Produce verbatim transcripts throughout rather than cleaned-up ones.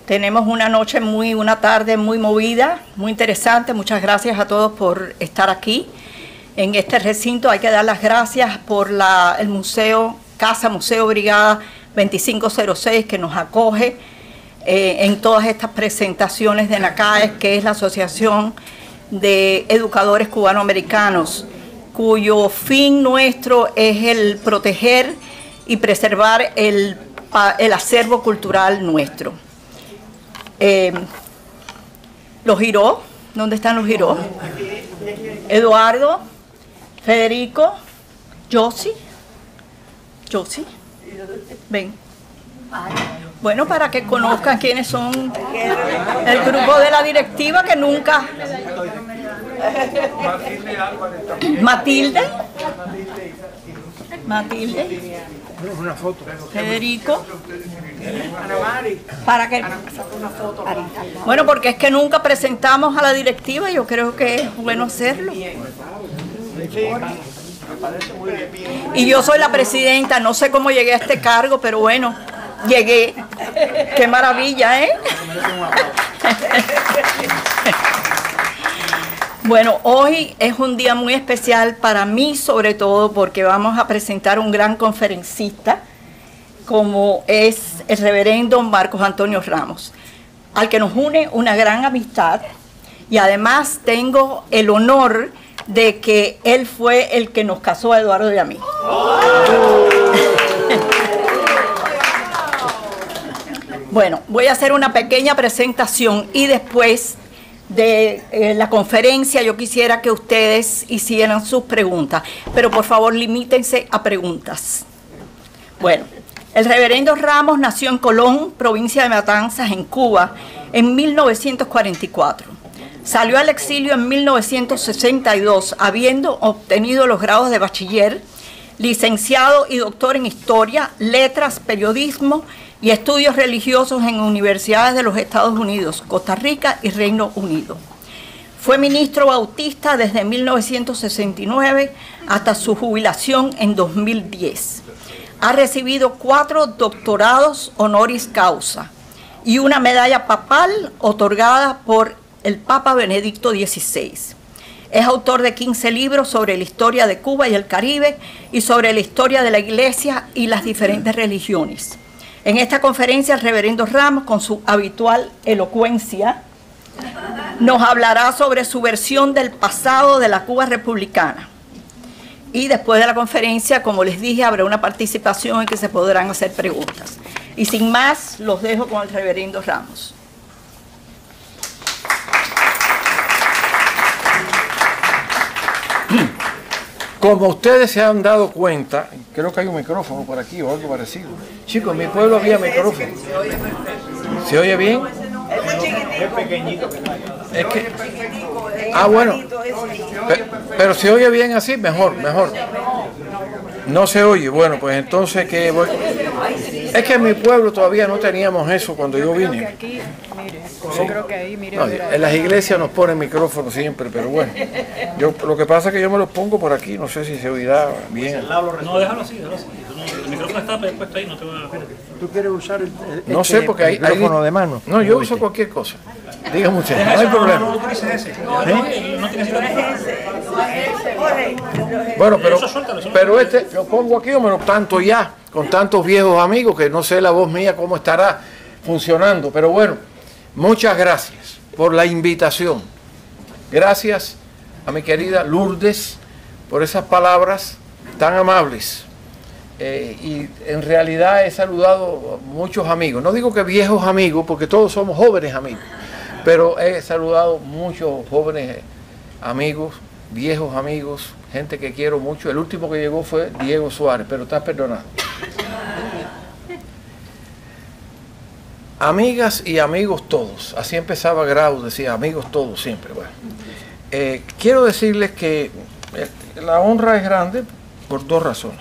Tenemos una noche muy, una tarde muy movida, muy interesante. Muchas gracias a todos por estar aquí en este recinto. Hay que dar las gracias por la, el museo, Casa Museo Brigada veinticinco cero seis, que nos acoge eh, en todas estas presentaciones de NACAES, que es la Asociación de Educadores Cubanoamericanos, cuyo fin nuestro es el proteger y preservar el, el acervo cultural nuestro. Eh, los Giró, ¿dónde están los Giró? Eduardo, Federico, Josie, Josie, ven. Bueno, para que conozcan quiénes son el grupo de la directiva que nunca... Matilde, Matilde, una foto. Federico, para que bueno, porque es que nunca presentamos a la directiva, yo creo que es bueno hacerlo. Y yo soy la presidenta, no sé cómo llegué a este cargo, pero bueno, llegué. Qué maravilla, ¿eh? Bueno, hoy es un día muy especial para mí, sobre todo porque vamos a presentar un gran conferencista, como es el reverendo Marcos Antonio Ramos, al que nos une una gran amistad, y además tengo el honor de que él fue el que nos casó a Eduardo y a mí. Bueno, voy a hacer una pequeña presentación y después de eh, la conferencia yo quisiera que ustedes hicieran sus preguntas, pero por favor limítense a preguntas. Bueno, el reverendo Ramos nació en Colón, provincia de Matanzas, en Cuba, en mil novecientos cuarenta y cuatro. Salió al exilio en mil novecientos sesenta y dos, habiendo obtenido los grados de bachiller, licenciado y doctor en Historia, Letras, Periodismo y Estudios Religiosos en universidades de los Estados Unidos, Costa Rica y Reino Unido. Fue ministro bautista desde mil novecientos sesenta y nueve hasta su jubilación en dos mil diez. Ha recibido cuatro doctorados honoris causa y una medalla papal otorgada por el Papa Benedicto dieciséis. Es autor de quince libros sobre la historia de Cuba y el Caribe y sobre la historia de la Iglesia y las diferentes religiones. En esta conferencia, el reverendo Ramos, con su habitual elocuencia, nos hablará sobre su versión del pasado de la Cuba republicana. Y después de la conferencia, como les dije, habrá una participación en que se podrán hacer preguntas. Y sin más, los dejo con el reverendo Ramos. Como ustedes se han dado cuenta, creo que hay un micrófono por aquí o algo parecido. Chicos, en mi pueblo había micrófono. ¿Se oye bien? Es pequeñito. Es que... Ah, bueno. Pero, pero se oye bien así, mejor, mejor. No se oye. Bueno, pues entonces que voy... Es que en mi pueblo todavía no teníamos eso cuando yo vine. Sí. No, en las iglesias nos ponen micrófonos siempre, pero bueno. Yo, lo que pasa es que yo me los pongo por aquí, no sé si se oirá bien. No, déjalo así, déjalo así. El micrófono está puesto ahí, no te va a... ¿Tú quieres usar el, el No sé, porque hay... micrófono de mano? No, yo uso cualquier cosa. Dígame usted, no hay problema. No utilices ese. No tienes ese. Bueno, pero, pero este, lo pongo aquí o me lo tanto ya, con tantos viejos amigos que no sé la voz mía cómo estará funcionando, pero bueno, muchas gracias por la invitación. Gracias a mi querida Lourdes por esas palabras tan amables. Eh, y en realidad he saludado a muchos amigos, no digo que viejos amigos, porque todos somos jóvenes amigos, pero he saludado muchos jóvenes amigos, viejos amigos, gente que quiero mucho. El último que llegó fue Diego Suárez, pero estás perdonado. Amigas y amigos todos, así empezaba Grau, decía amigos todos siempre. Bueno, eh, quiero decirles que la honra es grande por dos razones.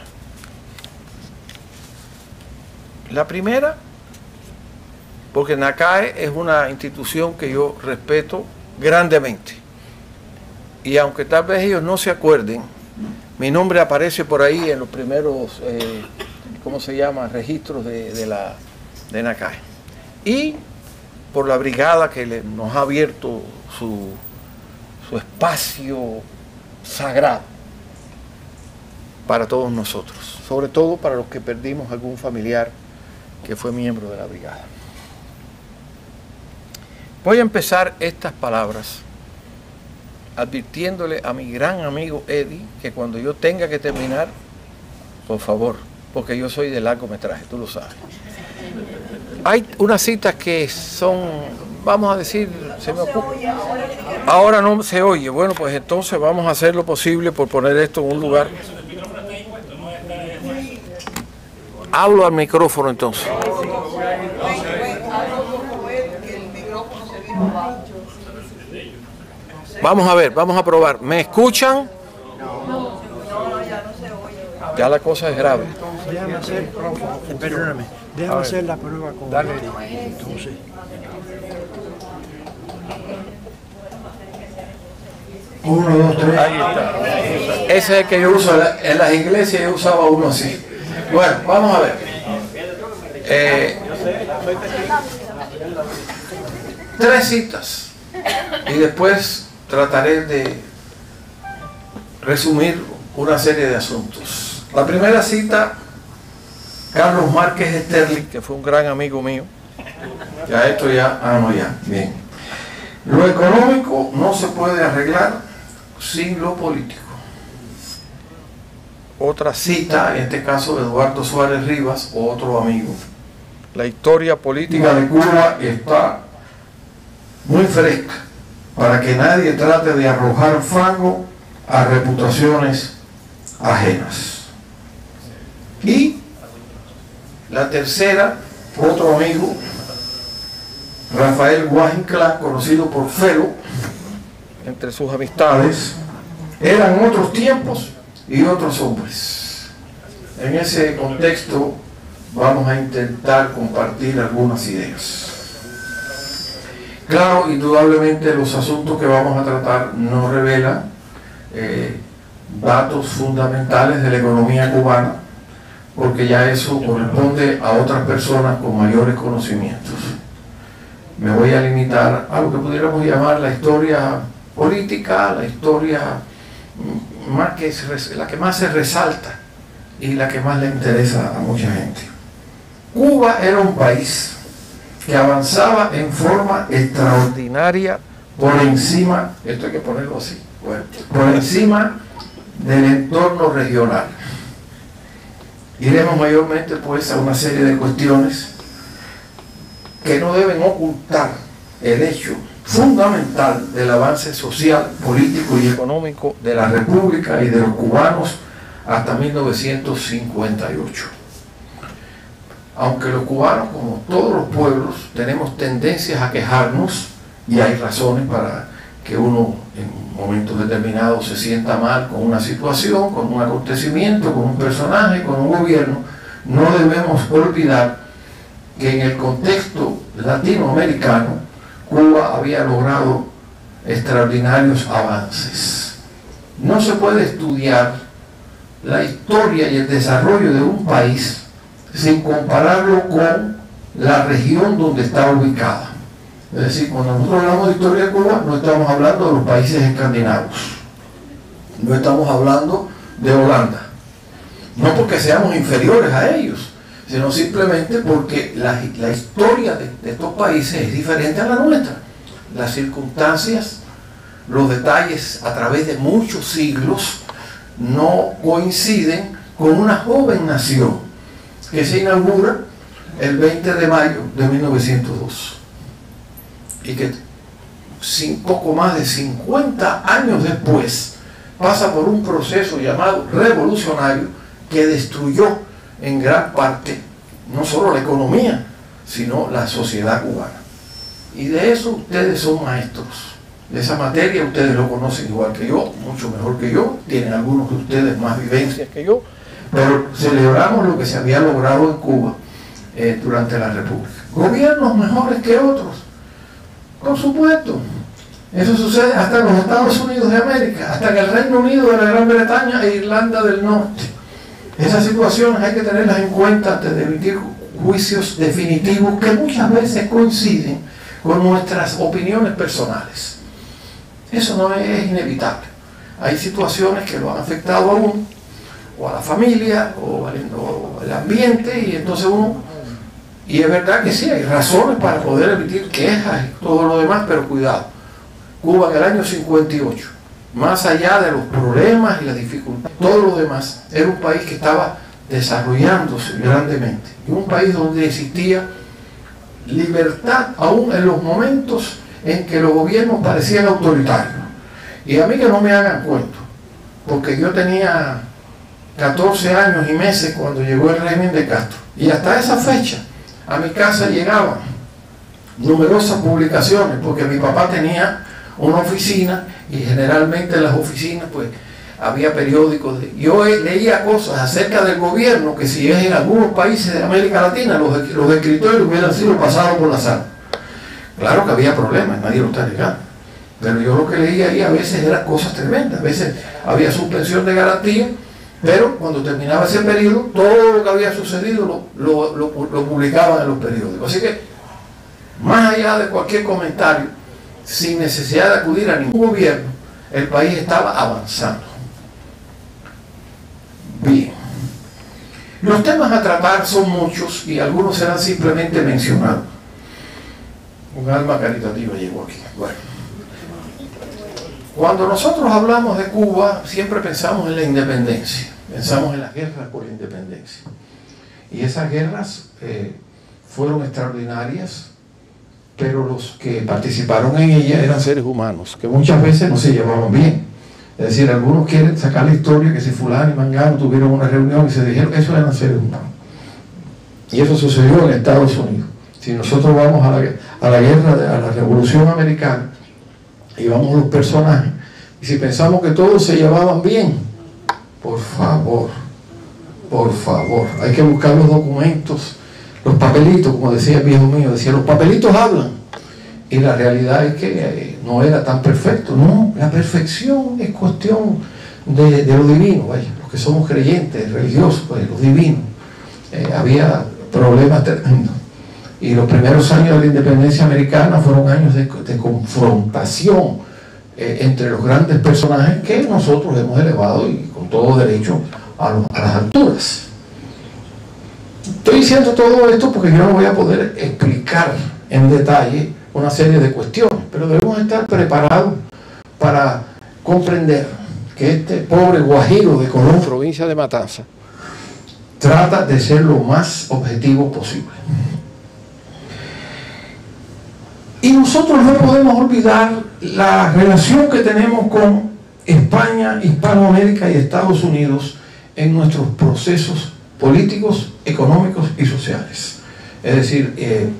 La primera, porque NACAE es una institución que yo respeto grandemente. Y aunque tal vez ellos no se acuerden, mi nombre aparece por ahí en los primeros, eh, ¿cómo se llama?, registros de, de, la, de NACAE. Y por la brigada que le, nos ha abierto su, su espacio sagrado para todos nosotros, sobre todo para los que perdimos algún familiar que fue miembro de la brigada. Voy a empezar estas palabras advirtiéndole a mi gran amigo Eddie que cuando yo tenga que terminar, por favor, porque yo soy de largometraje, tú lo sabes. Hay unas citas que son, vamos a decir, se me ocurre. Ahora no se oye. Bueno, pues entonces vamos a hacer lo posible por poner esto en un lugar. Hablo al micrófono entonces. Vamos a ver, vamos a probar. ¿Me escuchan? Ya la cosa es grave. Déjame hacer, perdóname, déjame hacer la prueba con Dale. entonces. Uno, dos, tres. Ahí está. Ese es el que yo uso. En las iglesias yo usaba uno así. Bueno, vamos a ver. Eh, tres citas. Y después trataré de resumir una serie de asuntos. La primera cita, Carlos Márquez Sterling, que fue un gran amigo mío. Ya esto ya, ah no ya, bien. Lo económico no se puede arreglar sin lo político. Otra cita, en este caso de Eduardo Suárez Rivas, otro amigo. La historia política de Cuba está muy fresca para que nadie trate de arrojar fango a reputaciones ajenas. Y la tercera, otro amigo, Rafael Guajinclán, conocido por Felo, entre sus amistades, eran otros tiempos y otros hombres. En ese contexto vamos a intentar compartir algunas ideas. Claro, indudablemente los asuntos que vamos a tratar no revelan eh, datos fundamentales de la economía cubana, porque ya eso corresponde a otras personas con mayores conocimientos. Me voy a limitar a lo que pudiéramos llamar la historia política, la historia más que se, la que más se resalta y la que más le interesa a mucha gente. Cuba era un país que avanzaba en forma extraordinaria por encima, esto hay que ponerlo así, bueno, por encima del entorno regional. Iremos mayormente pues a una serie de cuestiones que no deben ocultar el hecho fundamental del avance social, político y económico de la República y de los cubanos hasta mil novecientos cincuenta y ocho. Aunque los cubanos, como todos los pueblos, tenemos tendencias a quejarnos, y hay razones para que uno en momentos determinados se sienta mal con una situación, con un acontecimiento, con un personaje, con un gobierno, no debemos olvidar que en el contexto latinoamericano Cuba había logrado extraordinarios avances. No se puede estudiar la historia y el desarrollo de un país sin compararlo con la región donde está ubicada. Es decir, cuando nosotros hablamos de historia de Cuba, no estamos hablando de los países escandinavos, no estamos hablando de Holanda, no porque seamos inferiores a ellos, sino simplemente porque la, la historia de, de estos países es diferente a la nuestra. Las circunstancias, los detalles a través de muchos siglos no coinciden con una joven nación que se inaugura el veinte de mayo de mil novecientos dos y que sin poco más de cincuenta años después pasa por un proceso llamado revolucionario que destruyó en gran parte no solo la economía, sino la sociedad cubana. Y de eso ustedes son maestros. De esa materia ustedes lo conocen igual que yo, mucho mejor que yo, tienen algunos de ustedes más vivencias que yo, pero celebramos lo que se había logrado en Cuba eh, durante la República. Gobiernos mejores que otros, por supuesto. Eso sucede hasta en los Estados Unidos de América, hasta en el Reino Unido de la Gran Bretaña e Irlanda del Norte. Esas situaciones hay que tenerlas en cuenta antes de emitir juicios definitivos que muchas veces coinciden con nuestras opiniones personales. Eso no es inevitable. Hay situaciones que lo han afectado a uno, o a la familia, o al, o al ambiente, y entonces uno, y es verdad que sí, hay razones para poder emitir quejas y todo lo demás, pero cuidado. Cuba en el año cincuenta y ocho, más allá de los problemas y las dificultades, todo lo demás, era un país que estaba desarrollándose grandemente, y un país donde existía libertad aún en los momentos en que los gobiernos parecían autoritarios. Y a mí que no me hagan cuento, porque yo tenía catorce años y meses cuando llegó el régimen de Castro, y hasta esa fecha a mi casa llegaban numerosas publicaciones, porque mi papá tenía una oficina, y generalmente en las oficinas pues había periódicos. De, yo leía cosas acerca del gobierno que si es en algunos países de América Latina los, los escritores hubieran sido pasados por la sala. Claro que había problemas, nadie lo está negando, pero yo lo que leía ahí a veces eran cosas tremendas. A veces había suspensión de garantía, pero cuando terminaba ese periodo, todo lo que había sucedido lo, lo, lo, lo publicaban en los periódicos. Así que, más allá de cualquier comentario, sin necesidad de acudir a ningún gobierno, el país estaba avanzando. Bien. Los temas a tratar son muchos y algunos serán simplemente mencionados. Un alma caritativa llegó aquí. Bueno. Cuando nosotros hablamos de Cuba, siempre pensamos en la independencia, pensamos en las guerras por la independencia. Y esas guerras eh, fueron extraordinarias, pero los que participaron en ellas eran seres humanos, que muchas veces no se llevaban bien. Es decir, algunos quieren sacar la historia que si fulano y mangano tuvieron una reunión y se dijeron, eso eran seres humanos. Y eso sucedió en Estados Unidos. Si nosotros vamos a la, a la guerra, a la Revolución Americana, y vamos a los personajes, y si pensamos que todos se llevaban bien, por favor, por favor, hay que buscar los documentos, los papelitos, como decía el viejo mío, decía, los papelitos hablan, y la realidad es que eh, no era tan perfecto. No, la perfección es cuestión de, de lo divino, vaya, los que somos creyentes, religiosos, pues, lo divino. Eh, había problemas tremendos. Y los primeros años de la independencia americana fueron años de, de confrontación eh, entre los grandes personajes que nosotros hemos elevado, y con todo derecho, a, los, a las alturas. Estoy diciendo todo esto porque yo no voy a poder explicar en detalle una serie de cuestiones, pero debemos estar preparados para comprender que este pobre Guajiro de Colón, provincia de Matanzas, trata de ser lo más objetivo posible. Y nosotros no podemos olvidar la relación que tenemos con España, Hispanoamérica y Estados Unidos en nuestros procesos políticos, económicos y sociales. Es decir, eh,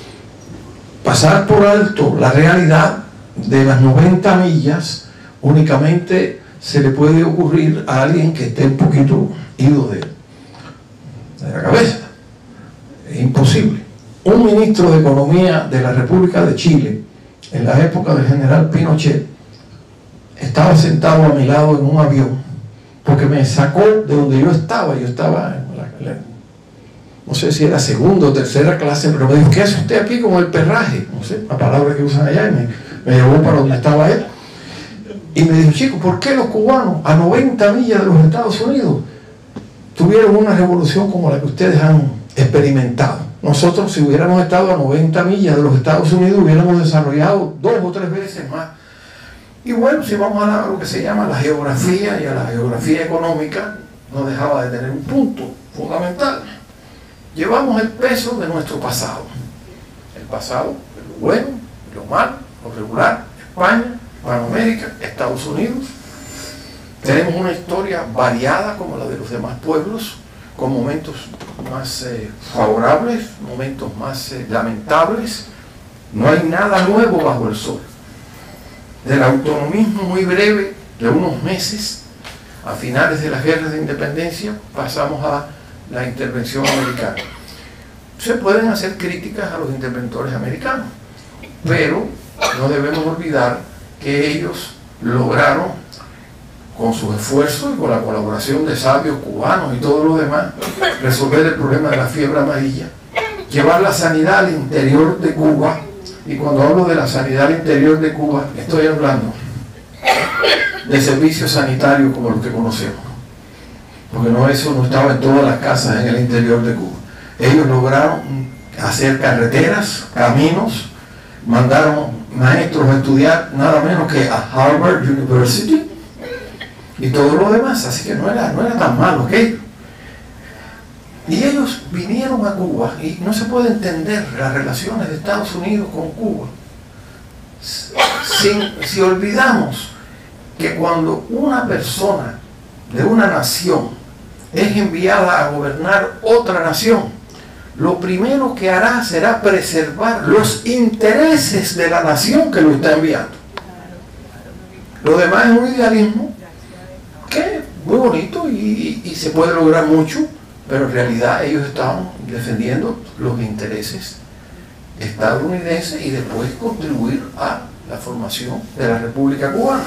pasar por alto la realidad de las noventa millas únicamente se le puede ocurrir a alguien que esté un poquito ido de, de la cabeza. Es imposible. Un ministro de Economía de la República de Chile, en la época del general Pinochet, estaba sentado a mi lado en un avión, porque me sacó de donde yo estaba. Yo estaba en la, la, no sé si era segunda o tercera clase, pero me dijo, ¿qué hace usted aquí con el perraje? No sé, la palabra que usan allá, y me, me llevó para donde estaba él. Y me dijo, chico, ¿por qué los cubanos a noventa millas de los Estados Unidos tuvieron una revolución como la que ustedes han experimentado? Nosotros, si hubiéramos estado a noventa millas de los Estados Unidos, hubiéramos desarrollado dos o tres veces más. Y bueno, si vamos a, la, a lo que se llama la geografía y a la geografía económica, no dejaba de tener un punto fundamental. Llevamos el peso de nuestro pasado. El pasado, lo bueno, lo malo, lo regular, España, Hispanoamérica, Estados Unidos. Tenemos una historia variada como la de los demás pueblos, con momentos más eh, favorables, momentos más eh, lamentables. No hay nada nuevo bajo el sol. Del autonomismo muy breve de unos meses, a finales de las guerras de independencia, pasamos a la intervención americana. Se pueden hacer críticas a los interventores americanos, pero no debemos olvidar que ellos lograron, con su esfuerzo y con la colaboración de sabios cubanos y todo lo demás, resolver el problema de la fiebre amarilla, llevar la sanidad al interior de Cuba, Y cuando hablo de la sanidad al interior de Cuba, estoy hablando de servicios sanitarios como los que conocemos. Porque no, eso no estaba en todas las casas en el interior de Cuba. Ellos lograron hacer carreteras, caminos, mandaron maestros a estudiar nada menos que a Harvard University y todo lo demás, así que no era, no era tan malo aquello. Y ellos vinieron a Cuba y no se puede entender las relaciones de Estados Unidos con Cuba sin, si olvidamos que cuando una persona de una nación es enviada a gobernar otra nación, lo primero que hará será preservar los intereses de la nación que lo está enviando. Lo demás es un idealismo que es muy bonito y, y se puede lograr mucho, pero en realidad ellos estaban defendiendo los intereses estadounidenses y después contribuir a la formación de la República Cubana.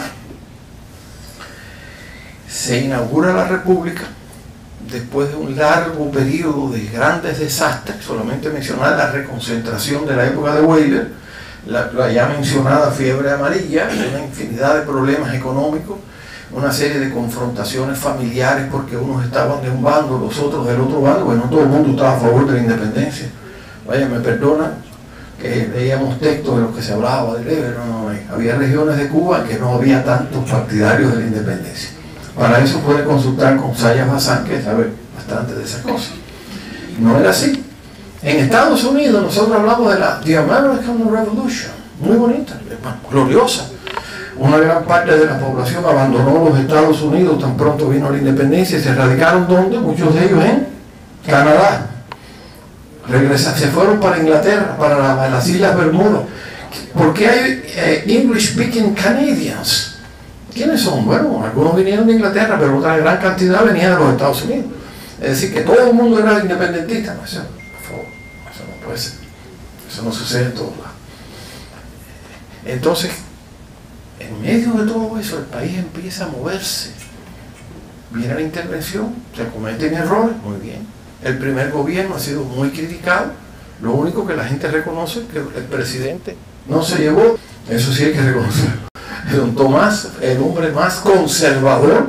Se inaugura la República después de un largo periodo de grandes desastres, solamente mencionar la reconcentración de la época de Weyler, la, la ya mencionada fiebre amarilla, una infinidad de problemas económicos, una serie de confrontaciones familiares porque unos estaban de un bando, los otros del otro bando. Bueno, todo el mundo estaba a favor de la independencia. Vaya, me perdonan que leíamos textos de los que se hablaba de Leber, no, no, no. Había regiones de Cuba en que no había tantos partidarios de la independencia. Para eso puede consultar con Sayas Bazán, que sabe bastante de esas cosas. No era así. En Estados Unidos nosotros hablamos de la The American Revolution, muy bonita, gloriosa. Una gran parte de la población abandonó los Estados Unidos tan pronto vino la independencia y se radicaron ¿dónde? Muchos de ellos en Canadá. Regresan, se fueron para Inglaterra, para la, las Islas Bermudas. ¿Por qué hay eh, English speaking Canadians? ¿Quiénes son? Bueno, algunos vinieron de Inglaterra, pero otra gran cantidad venía de los Estados Unidos. Es decir, que todo el mundo era independentista. No, eso, por favor, eso no puede ser. Eso no sucede en todos lados. Entonces, en medio de todo eso, el país empieza a moverse. Viene la intervención, se cometen errores, muy bien. El primer gobierno ha sido muy criticado. Lo único que la gente reconoce es que el presidente no se llevó, eso sí hay que reconocerlo. Don Tomás, el hombre más conservador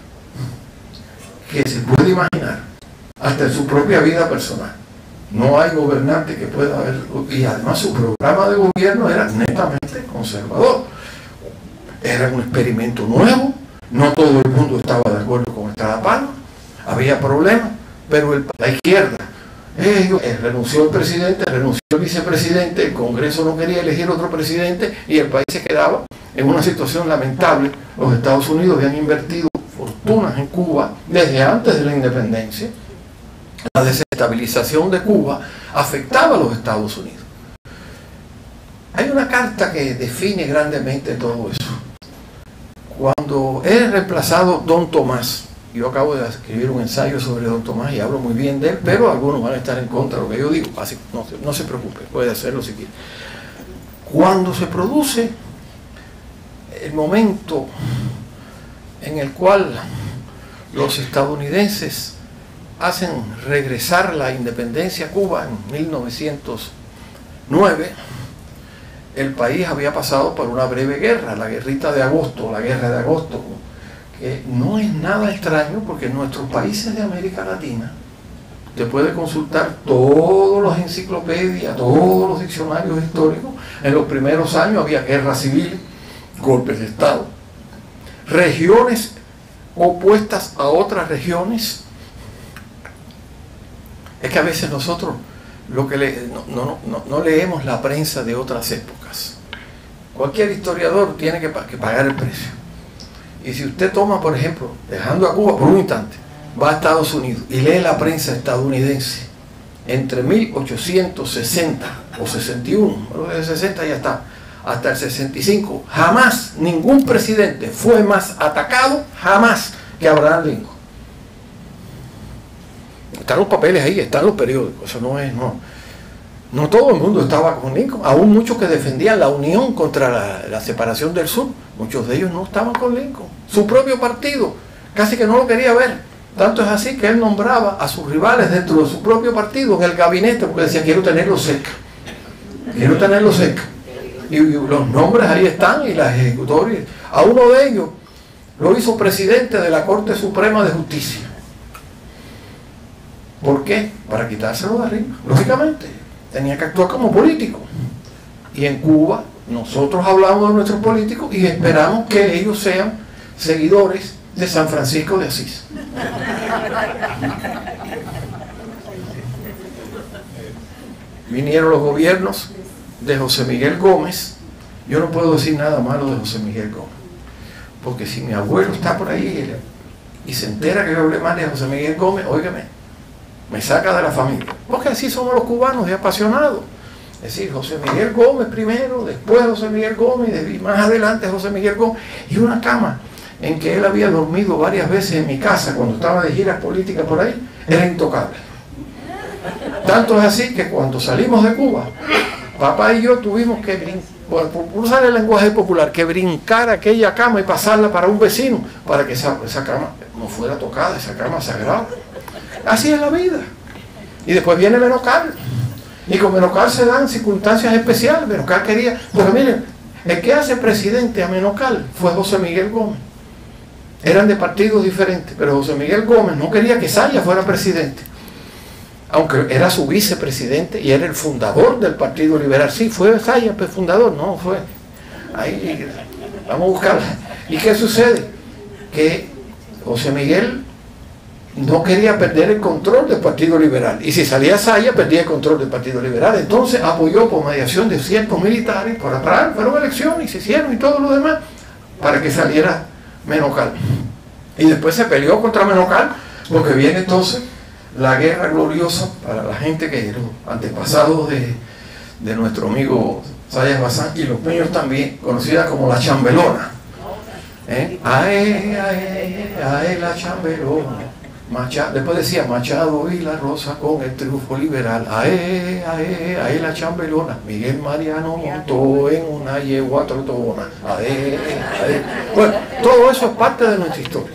que se puede imaginar, hasta en su propia vida personal. No hay gobernante que pueda haberlo, y además su programa de gobierno era netamente conservador. Era un experimento nuevo, no todo el mundo estaba de acuerdo con Estrada Palma, había problemas, pero el, la izquierda, ellos, eh, renunció el presidente, renunció el vicepresidente, el Congreso no quería elegir otro presidente y el país se quedaba en una situación lamentable. Los Estados Unidos habían invertido fortunas en Cuba desde antes de la independencia. La desestabilización de Cuba afectaba a los Estados Unidos. Hay una carta que define grandemente todo eso. Cuando es reemplazado Don Tomás, yo acabo de escribir un ensayo sobre Don Tomás y hablo muy bien de él, pero algunos van a estar en contra de lo que yo digo, así no, no se preocupe, puede hacerlo si quiere. Cuando se produce el momento en el cual los estadounidenses hacen regresar la independencia a Cuba en mil novecientos nueve, el país había pasado por una breve guerra, la guerrita de agosto, la guerra de agosto, que no es nada extraño porque en nuestros países de América Latina usted puede consultar todas las enciclopedias, todos los diccionarios históricos. En los primeros años había guerra civil, golpes de Estado, regiones opuestas a otras regiones. Es que a veces nosotros lo que le, no, no, no, no leemos la prensa de otras épocas. Cualquier historiador tiene que, que pagar el precio. Y si usted toma, por ejemplo, dejando a Cuba por un instante, va a Estados Unidos y lee la prensa estadounidense entre mil ochocientos sesenta o sesenta y uno, el sesenta ya está, hasta el sesenta y cinco, jamás ningún presidente fue más atacado, jamás, que Abraham Lincoln. Están los papeles ahí, están los periódicos, eso no es, no. No todo el mundo estaba con Lincoln, aún muchos que defendían la unión contra la, la separación del sur, muchos de ellos no estaban con Lincoln. Su propio partido casi que no lo quería ver. Tanto es así que él nombraba a sus rivales dentro de su propio partido en el gabinete porque decía, quiero tenerlo cerca. Quiero tenerlo cerca. Y, y los nombres ahí están y las ejecutorias. A uno de ellos lo hizo presidente de la Corte Suprema de Justicia. ¿Por qué? Para quitárselo de arriba. Lógicamente, tenía que actuar como político. Y en Cuba, nosotros hablamos de nuestros políticos y esperamos que ellos sean seguidores de San Francisco de Asís. Vinieron los gobiernos de José Miguel Gómez. Yo no puedo decir nada malo de José Miguel Gómez, porque si mi abuelo está por ahí y se entera que yo hablé mal de José Miguel Gómez, óigame, me saca de la familia, porque así somos los cubanos, de apasionados. Es decir, José Miguel Gómez primero, después José Miguel Gómez, y más adelante José Miguel Gómez, y una cama en que él había dormido varias veces en mi casa cuando estaba de giras políticas por ahí, era intocable. Tanto es así que cuando salimos de Cuba, papá y yo tuvimos que brincar, por usar el lenguaje popular, que brincar aquella cama y pasarla para un vecino, para que esa, esa cama no fuera tocada, esa cama sagrada. Así es la vida. Y después viene Menocal. Y con Menocal se dan circunstancias especiales. Menocal quería, porque miren, el que hace presidente a Menocal fue José Miguel Gómez. Eran de partidos diferentes, pero José Miguel Gómez no quería que Zayas fuera presidente, aunque era su vicepresidente y era el fundador del Partido Liberal. Sí, fue Zayas el fundador, no fue. Ahí, vamos a buscarla. ¿Y qué sucede? Que José Miguel no quería perder el control del Partido Liberal. Y si salía Zayas, perdía el control del Partido Liberal. Entonces apoyó por mediación de ciertos militares, por atrás, fueron elecciones y se hicieron y todo lo demás, para que saliera Menocal. Y después se peleó contra Menocal, porque viene entonces la guerra gloriosa para la gente que los antepasados de, de nuestro amigo Zayas Bazán y los míos también, conocida como la Chambelona. ¿Eh? Ae, ae, ae, la Chambelona. Machado, después decía Machado y la Rosa con el triunfo liberal. Ae, ae, ae, la Chambelona. Miguel Mariano montó en una yegua trotona. Ae, ae. Bueno, todo eso es parte de nuestra historia.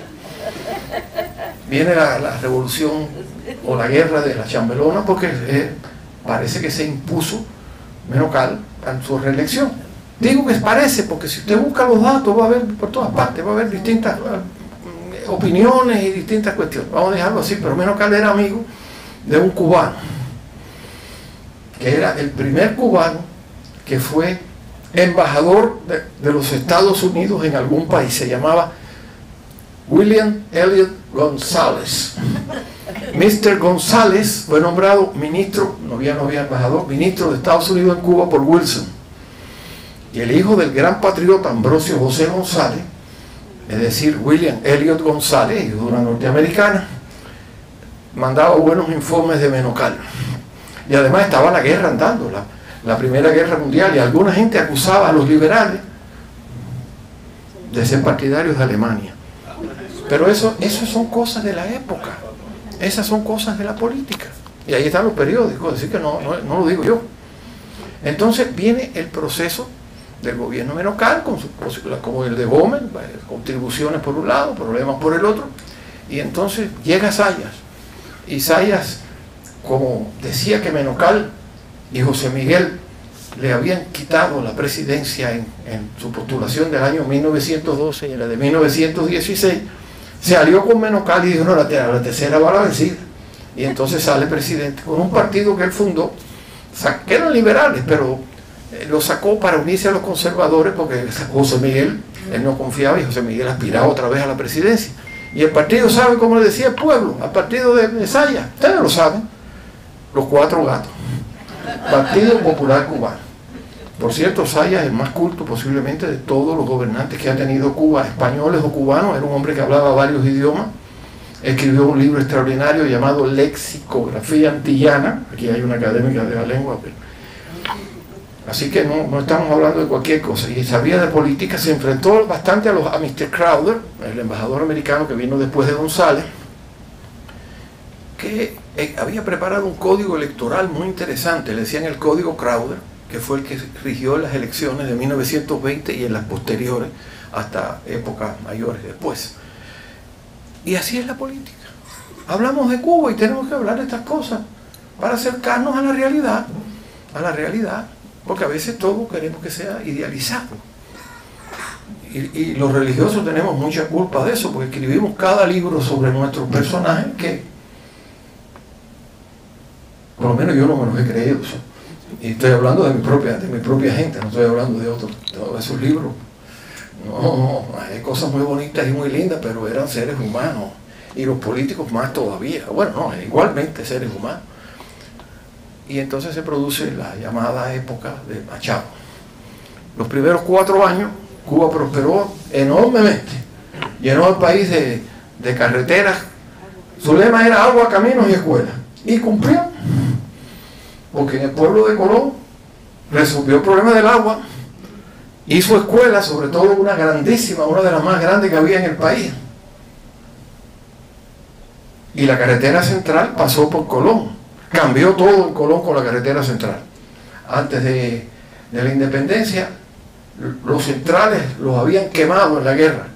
Viene la, la revolución o la guerra de la Chambelona, porque eh, parece que se impuso Menocal en su reelección. Digo que parece, porque si usted busca los datos va a ver por todas partes, va a haber distintas uh, opiniones y distintas cuestiones. Vamos a dejarlo así, pero Menocal era amigo de un cubano, que era el primer cubano que fue embajador de, de los Estados Unidos en algún país. Se llamaba William Elliot González. mister González fue nombrado ministro, no había, no había embajador, ministro de Estados Unidos en Cuba por Wilson. Y el hijo del gran patriota Ambrosio José González, es decir, William Elliot González, hijo de una norteamericana, mandaba buenos informes de Menocal. Y además estaba la guerra andando, la, la Primera Guerra Mundial, y alguna gente acusaba a los liberales de ser partidarios de Alemania. Pero eso, eso son cosas de la época, esas son cosas de la política. Y ahí están los periódicos, así que no, no, no lo digo yo. Entonces viene el proceso del gobierno Menocal, con su, como el de Gómez, contribuciones por un lado, problemas por el otro, y entonces llega Zayas. Y Zayas, como decía que Menocal y José Miguel le habían quitado la presidencia en, en su postulación del año mil novecientos doce y en la de mil novecientos dieciséis, se alió con Menocal y dijo, no, la, la tercera va a la vencida. Y entonces sale presidente con un partido que él fundó, que eran liberales, pero eh, lo sacó para unirse a los conservadores, porque José Miguel, él no confiaba, y José Miguel aspiraba otra vez a la presidencia. Y el partido, ¿sabe cómo le decía el pueblo? Al partido de, de Zayas, ustedes lo saben, los cuatro gatos. Partido Popular Cubano. Por cierto, Zayas es el más culto posiblemente de todos los gobernantes que ha tenido Cuba, españoles o cubanos. Era un hombre que hablaba varios idiomas. Escribió un libro extraordinario llamado Lexicografía Antillana. Aquí hay una académica de la lengua. Pero... Así que no, no estamos hablando de cualquier cosa. Y sabía de política, se enfrentó bastante a, los, a mister Crowder, el embajador americano que vino después de González, que eh, había preparado un código electoral muy interesante. Le decían el Código Crowder, que fue el que rigió las elecciones de mil novecientos veinte y en las posteriores, hasta épocas mayores después. Y así es la política. Hablamos de Cuba y tenemos que hablar de estas cosas para acercarnos a la realidad, a la realidad. porque a veces todos queremos que sea idealizado. Y, y los religiosos tenemos mucha culpa de eso, porque escribimos cada libro sobre nuestros personajes que, por lo menos yo no me los he creído. Y estoy hablando de mi propia, de mi propia gente, no estoy hablando de otros, de esos libros. No, no, hay cosas muy bonitas y muy lindas, pero eran seres humanos. Y los políticos más todavía. Bueno, no, igualmente seres humanos. Y entonces se produce la llamada época de Machado. Los primeros cuatro años, Cuba prosperó enormemente. Llenó el país de, de carreteras. Su lema era agua, caminos y escuelas. Y cumplió. Porque en el pueblo de Colón resolvió el problema del agua. Hizo escuelas, sobre todo una grandísima, una de las más grandes que había en el país. Y la carretera central pasó por Colón. Cambió todo en Colón con la carretera central. Antes de, de la independencia, los centrales los habían quemado en la guerra.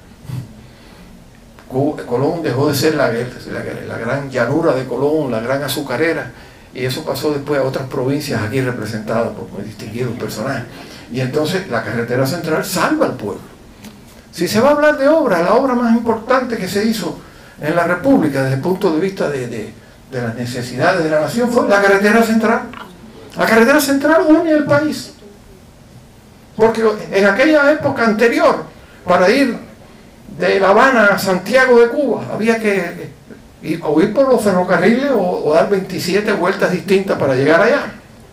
Colón dejó de ser la, la, la gran llanura de Colón, la gran azucarera, y eso pasó después a otras provincias aquí representadas por muy distinguidos personajes. Y entonces la carretera central salva al pueblo. Si se va a hablar de obra, la obra más importante que se hizo en la República desde el punto de vista de, de, de las necesidades de la nación fue la carretera central. La carretera central une el país. Porque en aquella época anterior, para ir de La Habana a Santiago de Cuba, había que ir, o ir por los ferrocarriles o, o dar veintisiete vueltas distintas para llegar allá.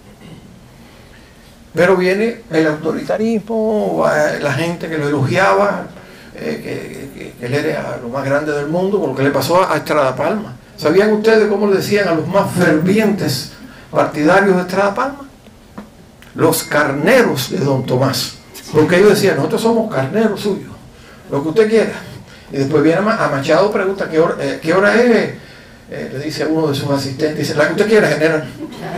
Pero viene el autoritarismo, la gente que lo elogiaba, eh, que, que, que él era lo más grande del mundo, por lo que le pasó a Estrada Palma. ¿Sabían ustedes cómo le decían a los más fervientes partidarios de Estrada Palma? Los carneros de Don Tomás. Porque ellos decían, nosotros somos carneros suyos, lo que usted quiera. Y después viene a Machado, pregunta, ¿qué hora, eh, ¿qué hora es? Eh, le dice a uno de sus asistentes, dice, la que usted quiera, general.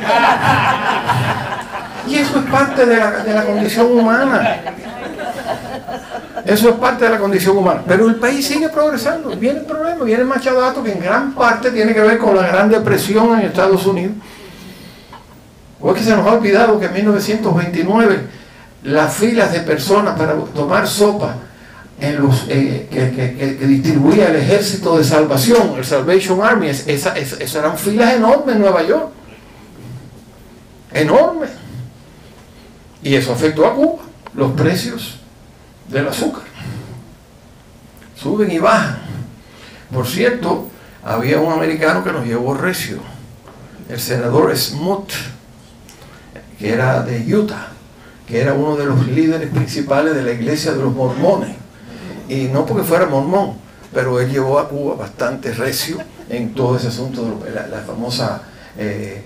Y eso es parte de la, de la condición humana. Eso es parte de la condición humana. Pero el país sigue progresando. Viene el problema, viene el Machadato, que en gran parte tiene que ver con la Gran Depresión en Estados Unidos. O es que se nos ha olvidado que en mil novecientos veintinueve las filas de personas para tomar sopa en los, eh, que, que, que distribuía el Ejército de Salvación, el Salvation Army, esas esa, esa eran filas enormes en Nueva York. Enormes. Y eso afectó a Cuba. Los precios del azúcar suben y bajan. Por cierto, había un americano que nos llevó recio, el senador Smoot, que era de Utah, que era uno de los líderes principales de la iglesia de los mormones. Y no porque fuera mormón, pero él llevó a Cuba bastante recio en todo ese asunto de la, la famosa eh,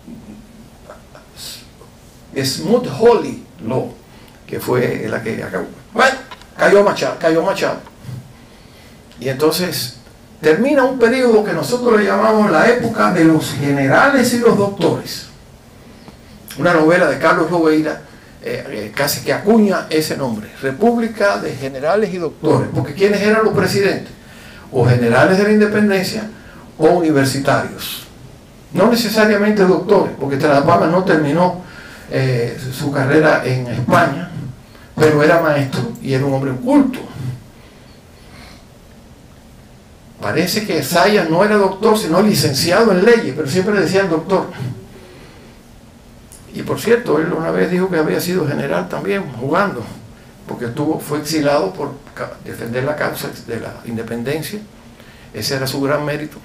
Smoot-Hawley Law, que fue la que acabó. Bueno, cayó Machado, cayó Machado. Y entonces termina un periodo que nosotros le llamamos la época de los generales y los doctores. Una novela de Carlos Lobeira, eh, eh, casi que acuña ese nombre, República de Generales y Doctores, porque ¿quiénes eran los presidentes? O generales de la independencia o universitarios. No necesariamente doctores, porque Estrada Palma no terminó eh, su carrera en España, pero era maestro y era un hombre culto. Parece que Sayas no era doctor, sino licenciado en leyes, pero siempre decían doctor. Y por cierto, él una vez dijo que había sido general también, jugando, porque estuvo, fue exilado por defender la causa de la independencia. Ese era su gran mérito.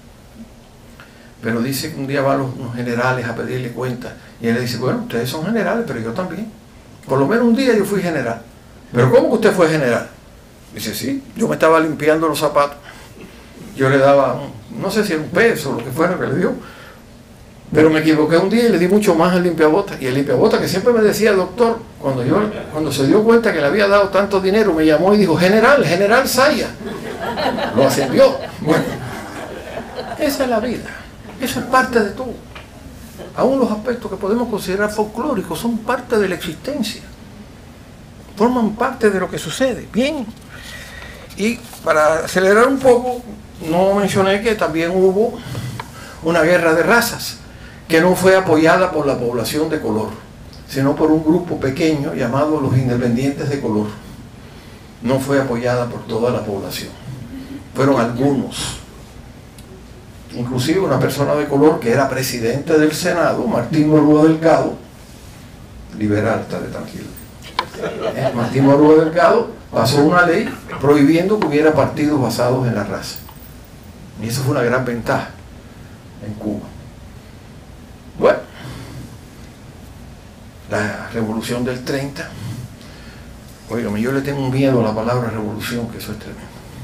Pero dice que un día va a los, los generales a pedirle cuenta, y él le dice, bueno, ustedes son generales, pero yo también. Por lo menos un día yo fui general. ¿Pero cómo que usted fue general? Dice, sí, yo me estaba limpiando los zapatos. Yo le daba, un, no sé si era un peso o lo que fuera que le dio, pero me equivoqué un día y le di mucho más al limpiabotas. Y el limpiabotas, que siempre me decía, doctor, cuando yo cuando se dio cuenta que le había dado tanto dinero, me llamó y dijo, general, general Sayas. Lo ascendió. Bueno, esa es la vida. Eso es parte de todo. Aún los aspectos que podemos considerar folclóricos son parte de la existencia. Forman parte de lo que sucede. Bien. Y para acelerar un poco, no mencioné que también hubo una guerra de razas que no fue apoyada por la población de color. sino por un grupo pequeño llamado los independientes de color. No fue apoyada por toda la población. Fueron algunos. Inclusive una persona de color que era presidente del Senado, Martín Morúa Delgado, liberal, estaré tranquilo. Eh, Martín Morúa Delgado pasó una ley prohibiendo que hubiera partidos basados en la raza. Y eso fue una gran ventaja en Cuba. Bueno, la revolución del treinta, oígame, yo le tengo un miedo a la palabra revolución, que eso es tremendo.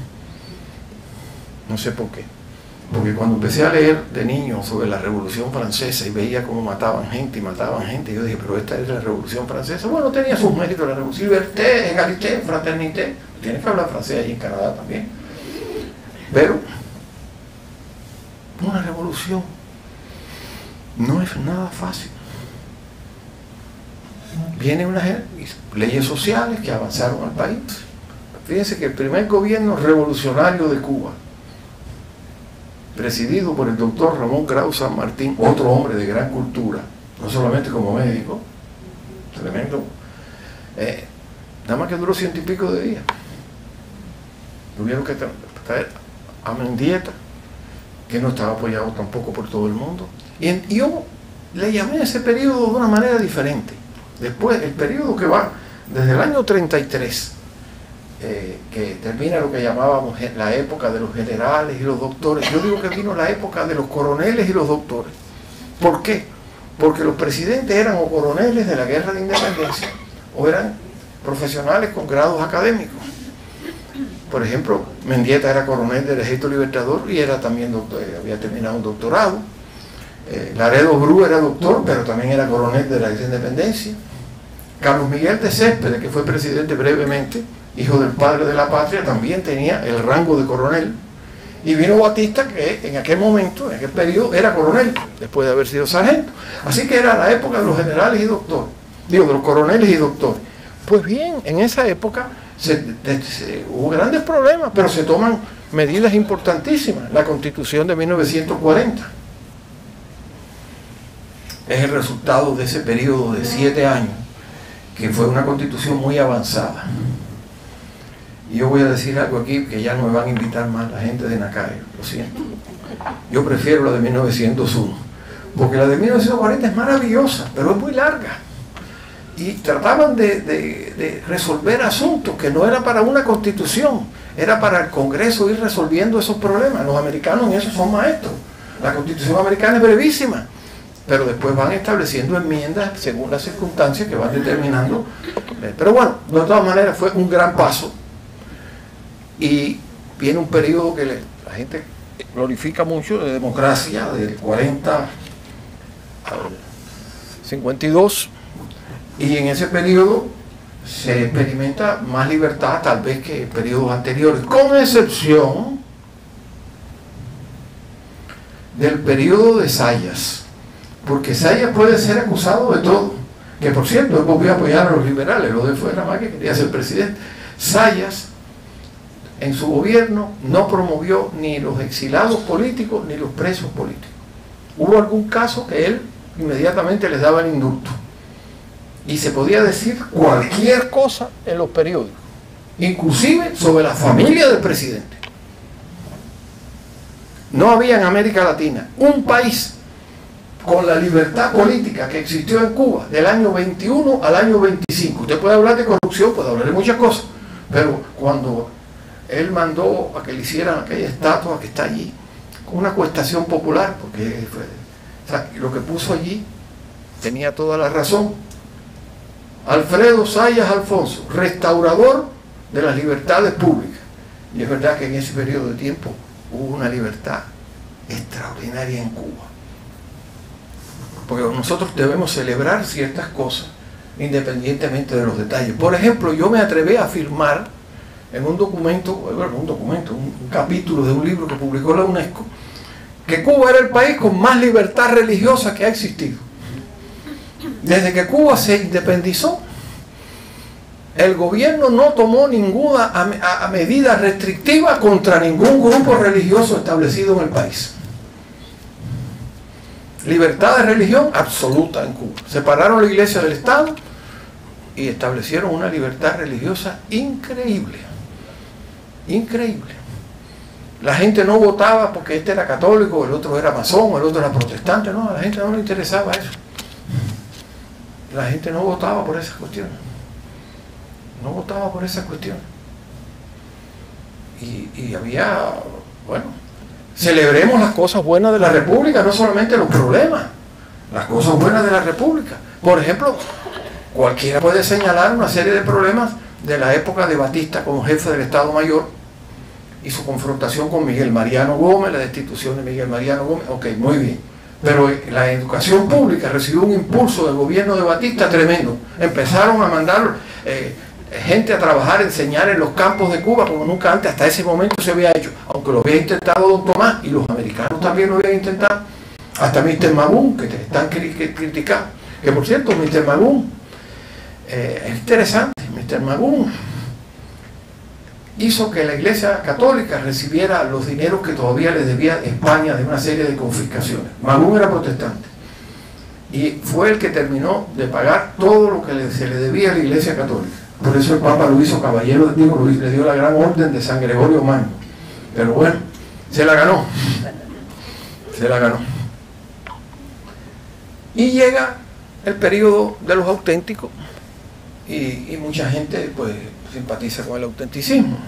No sé por qué. Porque cuando empecé a leer de niño sobre la Revolución Francesa y veía cómo mataban gente y mataban gente, yo dije, pero esta es la Revolución Francesa. Bueno, tenía sus méritos la Revolución. Liberté, égalité, fraternité. Tienes que hablar francés allí en Canadá también. Pero una revolución no es nada fácil. Vienen unas leyes sociales que avanzaron al país. Fíjense que el primer gobierno revolucionario de Cuba, presidido por el doctor Ramón Grau San Martín, otro hombre de gran cultura, no solamente como médico, tremendo, eh, nada más que duró ciento y pico de días. Tuvieron que traer a Mendieta, que no estaba apoyado tampoco por todo el mundo. Y, en, y yo le llamé a ese periodo de una manera diferente. Después, el periodo que va desde el año treinta y tres, Eh, que termina lo que llamábamos la época de los generales y los doctores. Yo digo que vino la época de los coroneles y los doctores. ¿Por qué? Porque los presidentes eran o coroneles de la guerra de independencia o eran profesionales con grados académicos. Por ejemplo, Mendieta era coronel del Ejército Libertador y era también doctor, había terminado un doctorado. eh, Laredo Bru era doctor, pero también era coronel de la guerra de independencia. Carlos Miguel de Céspedes, que fue presidente brevemente, hijo del padre de la patria, también tenía el rango de coronel. Y vino Batista, que en aquel momento, en aquel periodo, era coronel, después de haber sido sargento. Así que era la época de los generales y doctores, digo, de los coroneles y doctores. Pues bien, en esa época se, de, se, hubo grandes problemas, pero se toman medidas importantísimas. La Constitución de mil novecientos cuarenta es el resultado de ese periodo de siete años, que fue una constitución muy avanzada. Y yo voy a decir algo aquí que ya no me van a invitar más la gente de Nacayo, lo siento. Yo prefiero la de mil novecientos uno, porque la de mil novecientos cuarenta es maravillosa, pero es muy larga. Y trataban de, de, de resolver asuntos que no era para una constitución, era para el Congreso ir resolviendo esos problemas. Los americanos en eso son maestros. La constitución americana es brevísima, pero después van estableciendo enmiendas según las circunstancias que van determinando. Pero bueno, de todas maneras fue un gran paso. Y viene un periodo que le, la gente glorifica mucho, de democracia, del cuarenta al cincuenta y dos, y en ese periodo se experimenta más libertad tal vez que en periodos anteriores, con excepción del periodo de Zayas, porque Zayas puede ser acusado de todo, que por cierto él volvió a apoyar a los liberales, lo de fue nada más que quería ser presidente. Zayas en su gobierno no promovió ni los exilados políticos ni los presos políticos. Hubo algún caso que él inmediatamente les daba el indulto. Y se podía decir cualquier cosa en los periódicos, inclusive sobre la familia del presidente. No había en América Latina un país con la libertad política que existió en Cuba del año veintiuno al año veinticinco. Usted puede hablar de corrupción, puede hablar de muchas cosas, pero cuando él mandó a que le hicieran aquella estatua que está allí, con una cuestación popular, porque fue, o sea, lo que puso allí tenía toda la razón. Alfredo Zayas Alfonso, restaurador de las libertades públicas. Y es verdad que en ese periodo de tiempo hubo una libertad extraordinaria en Cuba. Porque nosotros debemos celebrar ciertas cosas, independientemente de los detalles. Por ejemplo, yo me atreví a afirmar en un documento, bueno, un documento, un, un capítulo de un libro que publicó la UNESCO, que Cuba era el país con más libertad religiosa que ha existido. Desde que Cuba se independizó, el gobierno no tomó ninguna a, a, a medida restrictiva contra ningún grupo religioso establecido en el país. Libertad de religión absoluta en Cuba. Separaron la iglesia del Estado y establecieron una libertad religiosa increíble. Increíble. La gente no votaba porque este era católico, el otro era masón, el otro era protestante. No, a la gente no le interesaba eso. La gente no votaba por esas cuestiones. No votaba por esas cuestiones. Y, y había, bueno, celebremos las cosas buenas de la República, no solamente los problemas, las cosas buenas de la República. Por ejemplo, cualquiera puede señalar una serie de problemas de la época de Batista como jefe del Estado Mayor y su confrontación con Miguel Mariano Gómez, la destitución de Miguel Mariano Gómez. Ok, muy bien. Pero la educación pública recibió un impulso del gobierno de Batista tremendo. Empezaron a mandar eh, gente a trabajar, a enseñar en los campos de Cuba como nunca antes, hasta ese momento se había hecho, aunque lo había intentado don Tomás y los americanos también lo habían intentado, hasta mister Magún, que te están criticando, que por cierto mister Magún eh, es interesante. mister Magún hizo que la Iglesia Católica recibiera los dineros que todavía le debía España de una serie de confiscaciones. Magún era protestante y fue el que terminó de pagar todo lo que le, se le debía a la Iglesia Católica. Por eso el Papa lo hizo caballero, digo, Luis, le dio la gran orden de San Gregorio Magno. Pero bueno, se la ganó. Se la ganó. Y llega el periodo de los auténticos y, y mucha gente pues simpatiza con el autenticismo.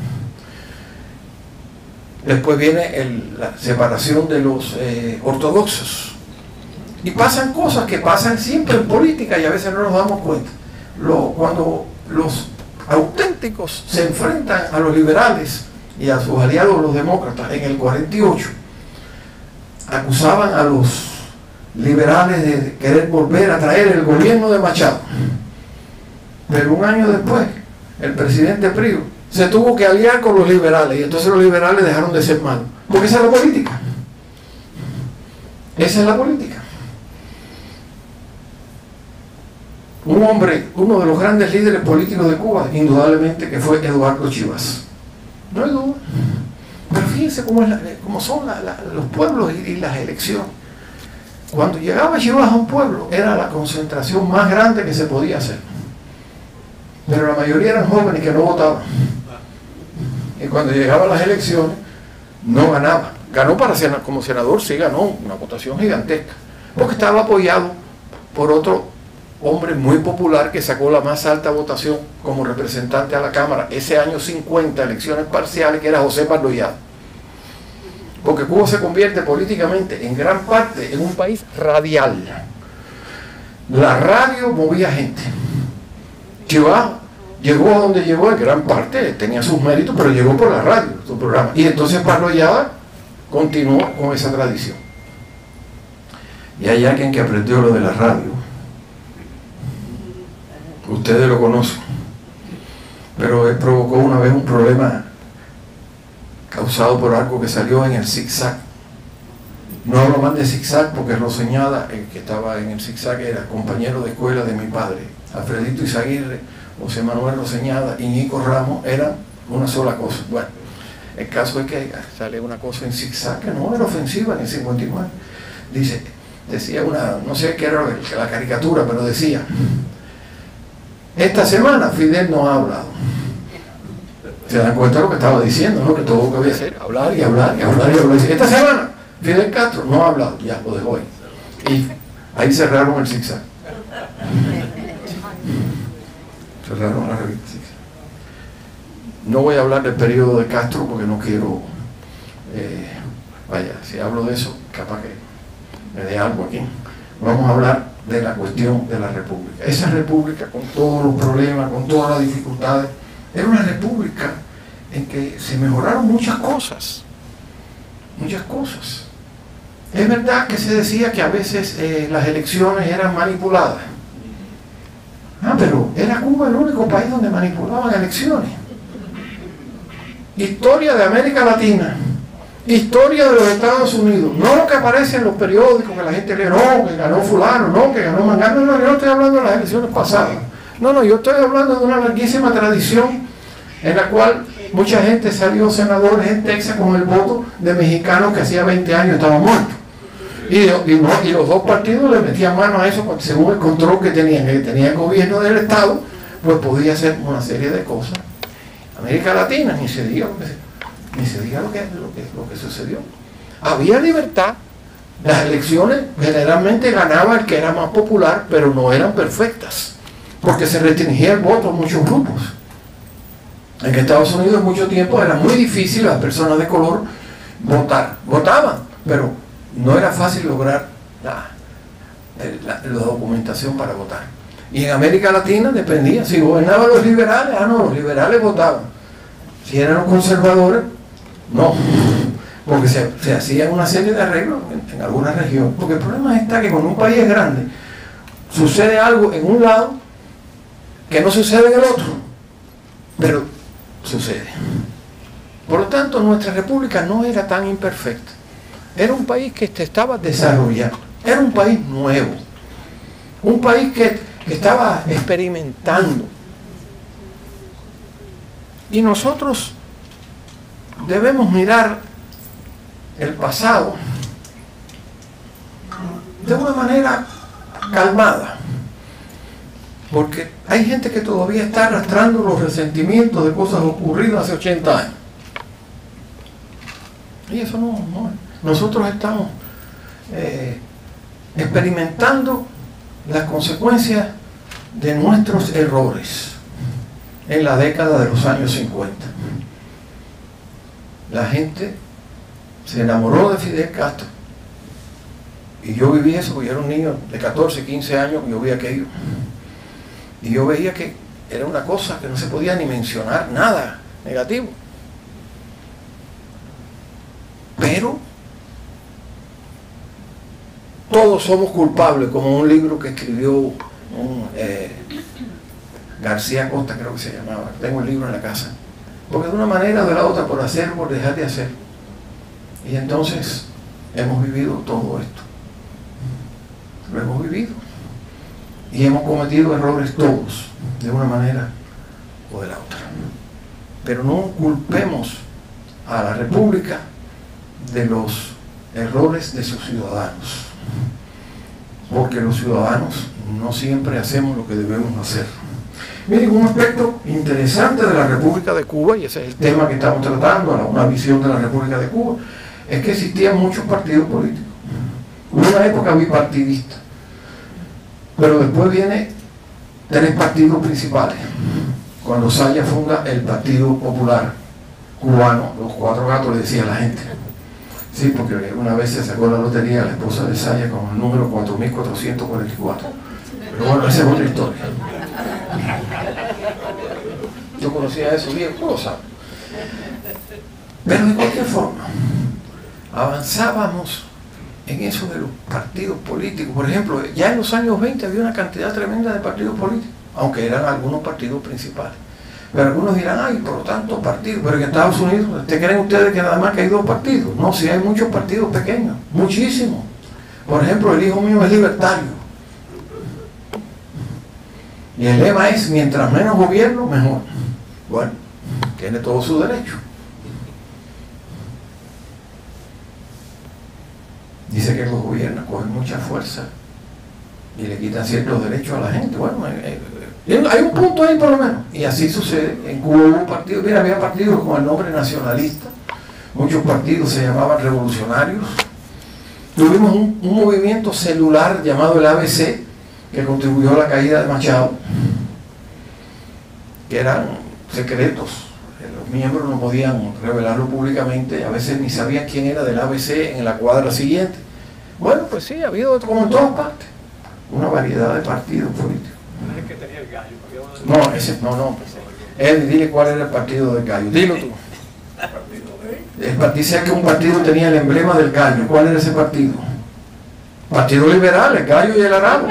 Después viene el, la separación de los eh, ortodoxos. Y pasan cosas que pasan siempre en política y a veces no nos damos cuenta. Lo, cuando los auténticos se enfrentan a los liberales y a sus aliados los demócratas en el cuarenta y ocho, acusaban a los liberales de querer volver a traer el gobierno de Machado. Pero un año después, el presidente Priu se tuvo que aliar con los liberales y entonces los liberales dejaron de ser malos. Porque esa es la política. Esa es la política. Un hombre, uno de los grandes líderes políticos de Cuba, indudablemente que fue Eduardo Chivas. No hay duda. Pero fíjense cómo, es la, cómo son la, la, los pueblos y, y las elecciones. Cuando llegaba Chivas a un pueblo, era la concentración más grande que se podía hacer. Pero la mayoría eran jóvenes que no votaban. Y cuando llegaban las elecciones, no ganaba. Ganó para ser, como senador, sí ganó una votación gigantesca. Porque estaba apoyado por otro hombre muy popular que sacó la más alta votación como representante a la Cámara ese año cincuenta, elecciones parciales, que era José Parloyado. Porque Cuba se convierte políticamente en gran parte en un país radial. La radio movía gente. Chivas llegó a donde llegó en gran parte, tenía sus méritos, pero llegó por la radio, su programa. Y entonces Parloyada continuó con esa tradición. Y hay alguien que aprendió lo de la radio. Ustedes lo conocen, pero él provocó una vez un problema causado por algo que salió en el zigzag. No hablo más de zigzag porque Roseñada, el que estaba en el zigzag, era compañero de escuela de mi padre. Alfredito Izaguirre, José Manuel Roseñada y Nico Ramos eran una sola cosa. Bueno, el caso es que sale una cosa en zigzag que no era ofensiva en el cincuenta y nueve. Dice, decía una, no sé qué era la caricatura, pero decía: esta semana Fidel no ha hablado. Se dan cuenta de lo que estaba diciendo, ¿no? Que todo lo que había que hacer, hablar y hablar y hablar y hablar. Esta semana Fidel Castro no ha hablado, ya lo dejó ahí. Y ahí cerraron el zigzag. Cerraron la revista zigzag. No voy a hablar del periodo de Castro porque no quiero, eh, vaya, si hablo de eso, capaz que me dé algo aquí. Vamos a hablar de la cuestión de la república. Esa república, con todos los problemas, con todas las dificultades, era una república en que se mejoraron muchas cosas, muchas cosas. Es verdad que se decía que a veces eh, las elecciones eran manipuladas. Ah, pero era Cuba el único país donde manipulaban elecciones. Historia de América Latina, historia de los Estados Unidos, no lo que aparece en los periódicos que la gente lee, no, que ganó fulano, no, que ganó mangano. No, yo no estoy hablando de las elecciones pasadas. No, no, yo estoy hablando de una larguísima tradición en la cual mucha gente salió senadores en Texas con el voto de mexicanos que hacía veinte años estaban muertos. Y, y, no, y los dos partidos le metían mano a eso según el control que tenían, que tenía el gobierno del Estado, pues podía hacer una serie de cosas. América Latina, ni se diga lo que, ni se diga lo que, lo que, lo que sucedió. Había libertad. Las elecciones generalmente ganaba el que era más popular, pero no eran perfectas, porque se restringía el voto a muchos grupos. En Estados Unidos mucho tiempo era muy difícil a las personas de color votar. Votaban, pero no era fácil lograr la, la, la documentación para votar. Y en América Latina dependía, si gobernaban los liberales, ah no, los liberales votaban. Si eran los conservadores, no, porque se, se hacían una serie de arreglos en, en algunas regiones. Porque el problema está que cuando un país es grande, sucede algo en un lado que no sucede en el otro, pero sucede. Por lo tanto, nuestra república no era tan imperfecta. Era un país que se estaba desarrollando, era un país nuevo, un país que, que estaba experimentando. Y nosotros debemos mirar el pasado de una manera calmada, porque hay gente que todavía está arrastrando los resentimientos de cosas ocurridas hace ochenta años. Y eso no, no. Nosotros estamos eh, experimentando las consecuencias de nuestros errores en la década de los años cincuenta. La gente se enamoró de Fidel Castro, y yo viví eso porque yo era un niño de catorce, quince años, y yo vi aquello, y yo veía que era una cosa que no se podía ni mencionar nada negativo. Pero todos somos culpables, como un libro que escribió un, eh, García Costa, creo que se llamaba. Tengo el libro en la casa. Porque de una manera o de la otra, por hacer o por dejar de hacer. Y entonces hemos vivido todo esto. Lo hemos vivido. Y hemos cometido errores todos, de una manera o de la otra. Pero no culpemos a la República de los errores de sus ciudadanos, porque los ciudadanos no siempre hacemos lo que debemos hacer. Miren, un aspecto interesante de la República de Cuba, y ese es el tema que estamos tratando, una visión de la República de Cuba, es que existían muchos partidos políticos. Hubo una época bipartidista, pero después viene tres partidos principales. Cuando Saya funda el Partido Popular Cubano, los cuatro gatos, le decía a la gente. Sí, porque una vez se sacó la lotería a la esposa de Saya con el número cuatro mil cuatrocientos cuarenta y cuatro. Pero bueno, esa es otra historia. Yo conocía eso bien, ¿cómo lo saben? Pero de cualquier forma, avanzábamos en eso de los partidos políticos. Por ejemplo, ya en los años veinte había una cantidad tremenda de partidos políticos, aunque eran algunos partidos principales. Pero algunos dirán, ay, por lo tanto partidos, pero en Estados Unidos, ¿te creen ustedes que nada más que hay dos partidos? No, sí hay muchos partidos pequeños, muchísimos. Por ejemplo, el hijo mío es libertario. Y el lema es, mientras menos gobierno, mejor. Bueno, tiene todo su derecho. Dice que los gobiernos cogen mucha fuerza y le quitan ciertos derechos a la gente. Bueno, eh, eh, hay un punto ahí por lo menos. Y así sucede. En Cuba hubo partidos, mira, había partidos con el nombre nacionalista. Muchos partidos se llamaban revolucionarios. Tuvimos un, un movimiento celular llamado el A B C, que contribuyó a la caída de Machado, que eran secretos. Los miembros no podían revelarlo públicamente, a veces ni sabían quién era del A B C en la cuadra siguiente. Bueno, pues sí, ha habido, como en todas partes, una variedad de partidos políticos. Es que tenía el gallo. No, ese, no, no. Él, dile cuál era el partido del gallo. Dilo tú. El partido, dice que un partido tenía el emblema del gallo. ¿Cuál era ese partido? Partido Liberal, el gallo y el arado.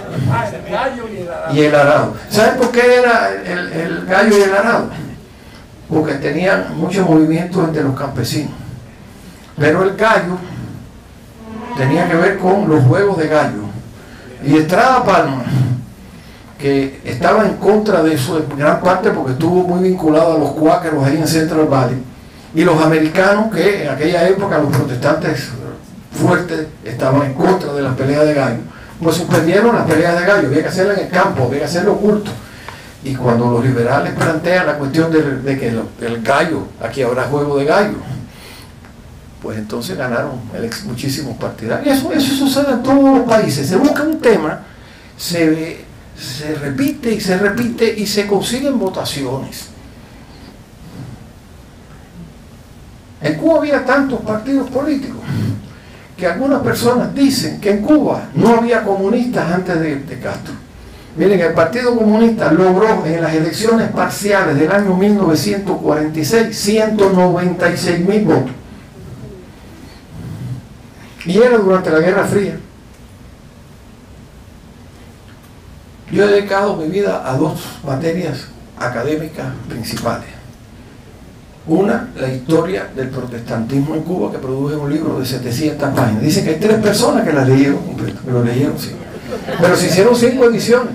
Y el arado. ¿Saben por qué era el, el gallo y el arado? Porque tenían mucho movimiento entre los campesinos. Pero el gallo tenía que ver con los juegos de gallo. Y Estrada Palma, que estaba en contra de eso en gran parte porque estuvo muy vinculado a los cuáqueros ahí en Central Valley, y los americanos, que en aquella época los protestantes fuertes estaban en contra de las peleas de gallo, pues suspendieron las peleas de gallo, había que hacerlas en el campo, había que hacerlo oculto. Y cuando los liberales plantean la cuestión de, de que lo, el gallo, aquí habrá juego de gallo, pues entonces ganaron el, muchísimos partidarios. Y eso, eso sucede en todos los países. Se busca un tema, se, se repite y se repite y se consiguen votaciones. En Cuba había tantos partidos políticos que algunas personas dicen que en Cuba no había comunistas antes de, de Castro. Miren, el Partido Comunista logró en las elecciones parciales del año mil novecientos cuarenta y seis ciento noventa y seis mil votos. Y era durante la Guerra Fría. Yo he dedicado mi vida a dos materias académicas principales. Una, la historia del protestantismo en Cuba, que produje un libro de setecientas páginas. Dicen que hay tres personas que la leyeron completo, que lo leyeron, sí. Pero se hicieron cinco ediciones.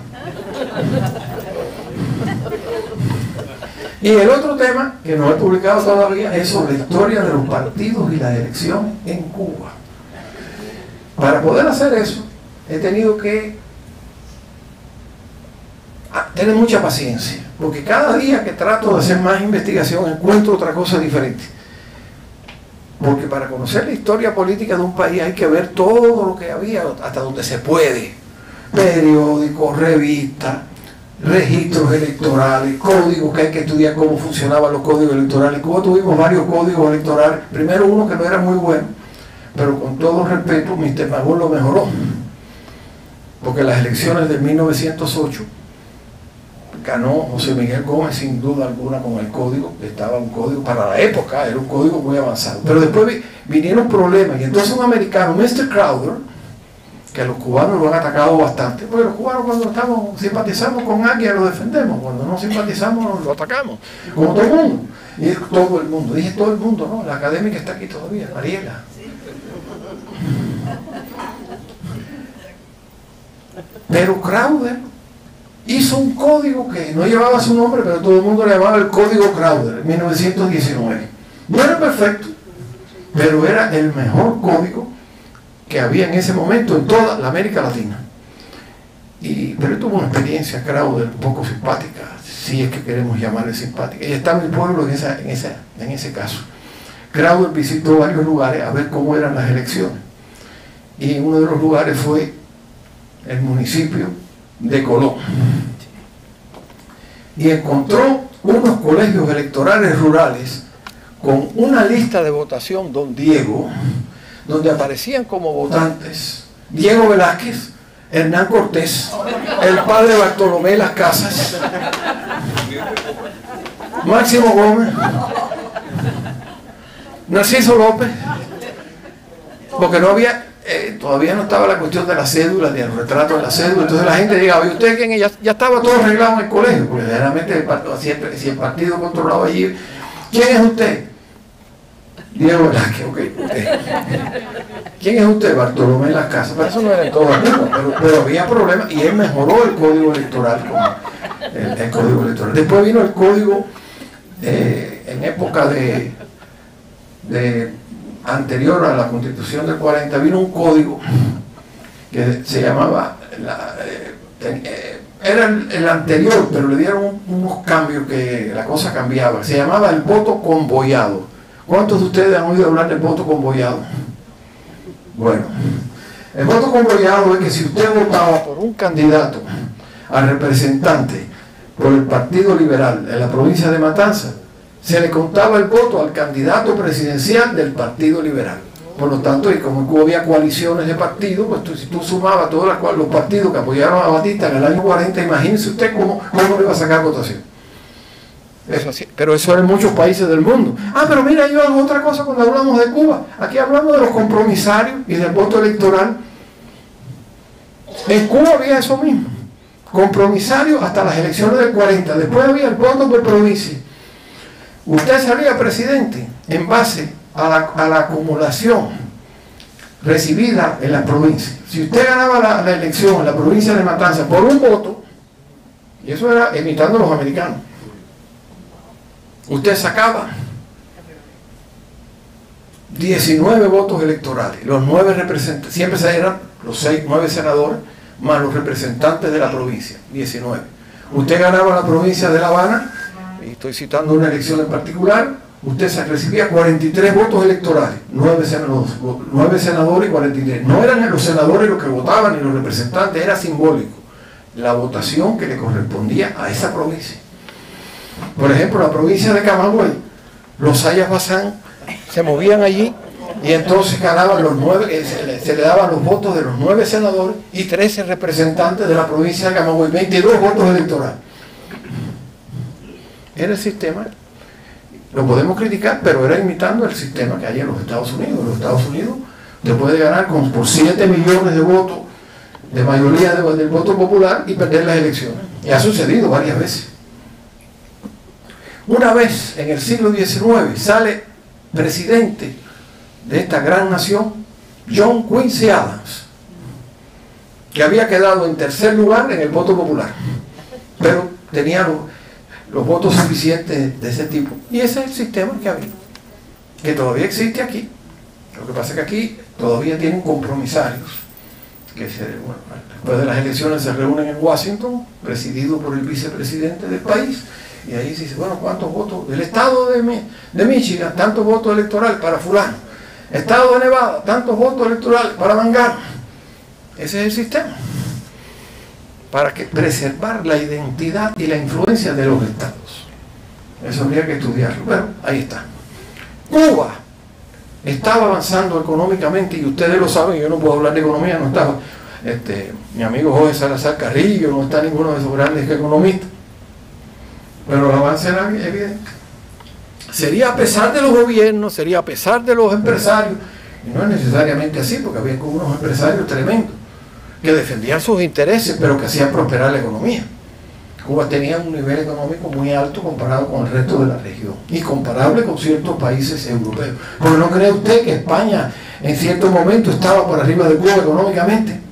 Y el otro tema, que no he publicado todavía, es sobre la historia de los partidos y las elecciones en Cuba. Para poder hacer eso, he tenido que tener mucha paciencia, porque cada día que trato de hacer más investigación encuentro otra cosa diferente. Porque para conocer la historia política de un país hay que ver todo lo que había, hasta donde se puede. Periódicos, revistas, registros electorales, códigos que hay que estudiar cómo funcionaban los códigos electorales. En Cuba tuvimos varios códigos electorales. Primero uno que no era muy bueno, pero con todo respeto, mister Magón lo mejoró. Porque las elecciones de mil novecientos ocho ganó José Miguel Gómez sin duda alguna con el código, estaba un código para la época, era un código muy avanzado. Pero después vi, vinieron problemas y entonces un americano, mister Crowder, que los cubanos lo han atacado bastante, porque los cubanos cuando estamos simpatizamos con alguien lo defendemos, cuando no simpatizamos lo atacamos, como todo el mundo. Y es todo el mundo, dije todo el mundo, ¿no? La académica está aquí todavía, Mariela. Pero Crowder hizo un código que no llevaba su nombre, pero todo el mundo le llamaba el Código Crowder, en mil novecientos diecinueve. No era perfecto, pero era el mejor código que había en ese momento en toda la América Latina. Y, pero tuvo una experiencia, Crowder, un poco simpática, si es que queremos llamarle simpática. Y está en el pueblo en, esa, en, esa, en ese caso. Crowder visitó varios lugares a ver cómo eran las elecciones. Y uno de los lugares fue el municipio de Colón. Y encontró unos colegios electorales rurales con una lista de votación, don Diego, donde aparecían como votantes Diego Velázquez, Hernán Cortés, el padre Bartolomé Las Casas, Máximo Gómez, Narciso López, porque no había, eh, todavía no estaba la cuestión de la cédula, ni el retrato de la cédula. Entonces la gente llegaba, ¿y usted quién es? Ya, ya estaba todo arreglado en el colegio, porque generalmente el partido, siempre, si el partido controlaba allí, ¿quién es usted? Diego Velázquez, ok, usted. ¿Quién es usted? Bartolomé Las Casas. Para eso no era en todo el mundo, pero, pero había problemas y él mejoró el código electoral con el, el código electoral. Después vino el código eh, en época de, de anterior a la Constitución del cuarenta, vino un código que se llamaba la, eh, eh, era el, el anterior, pero le dieron unos cambios que la cosa cambiaba. Se llamaba el voto convoyado. ¿Cuántos de ustedes han oído hablar del voto convoyado? Bueno, el voto convoyado es que si usted votaba por un candidato a representante por el Partido Liberal en la provincia de Matanzas, se le contaba el voto al candidato presidencial del Partido Liberal. Por lo tanto, y como en Cuba había coaliciones de partidos, pues tú, si tú sumabas todos los partidos que apoyaron a Batista en el año cuarenta, imagínese usted cómo, cómo le iba a sacar votación. Eso sí, pero eso era en muchos países del mundo. Ah, pero mira, yo hago otra cosa cuando hablamos de Cuba. Aquí hablamos de los compromisarios y del voto electoral. En Cuba había eso mismo. Compromisarios hasta las elecciones del cuarenta. Después había el voto por provincia. Usted salía presidente en base a la, a la acumulación recibida en la provincia. Si usted ganaba la, la elección en la provincia de Matanzas por un voto, y eso era imitando a los americanos, usted sacaba diecinueve votos electorales, los nueve representantes, siempre se eran los seis, nueve senadores, más los representantes de la provincia, diecinueve. Usted ganaba la provincia de La Habana, y estoy citando una elección en particular, usted se recibía cuarenta y tres votos electorales, nueve senadores, nueve senadores y cuarenta y tres. No eran los senadores los que votaban ni los representantes, era simbólico la votación que le correspondía a esa provincia. Por ejemplo, la provincia de Camagüey, los Sayas Bazán se movían allí y entonces ganaban los nueve, se le, se le daban los votos de los nueve senadores y trece representantes de la provincia de Camagüey, veintidós votos electorales. Era el sistema, lo podemos criticar, pero era imitando el sistema que hay en los Estados Unidos. En los Estados Unidos usted puede ganar con, por siete millones de votos de mayoría de, del voto popular y perder las elecciones. Y ha sucedido varias veces. Una vez en el siglo diecinueve sale presidente de esta gran nación John Quincy Adams, que había quedado en tercer lugar en el voto popular, pero tenía los, los votos suficientes de ese tipo. Y ese es el sistema que había, que todavía existe aquí. Lo que pasa es que aquí todavía tienen compromisarios que se, bueno, después de las elecciones se reúnen en Washington, presidido por el vicepresidente del país, y ahí se dice, bueno, ¿cuántos votos? Del estado de, de Michigan, tantos votos electorales para fulano. Estado de Nevada, tantos votos electorales para Mangano. Ese es el sistema. Para que preservar la identidad y la influencia de los estados. Eso habría que estudiarlo. Bueno, ahí está. Cuba estaba avanzando económicamente, y ustedes lo saben, yo no puedo hablar de economía, no estaba este, mi amigo José Salazar Carrillo, no está ninguno de esos grandes economistas, pero el avance era evidente. Sería a pesar de los gobiernos, sería a pesar de los empresarios, y no es necesariamente así, porque había unos empresarios tremendos que defendían sus intereses, pero que hacían prosperar la economía. Cuba tenía un nivel económico muy alto comparado con el resto de la región y comparable con ciertos países europeos. Porque no cree usted que España en cierto momento estaba por arriba de Cuba económicamente.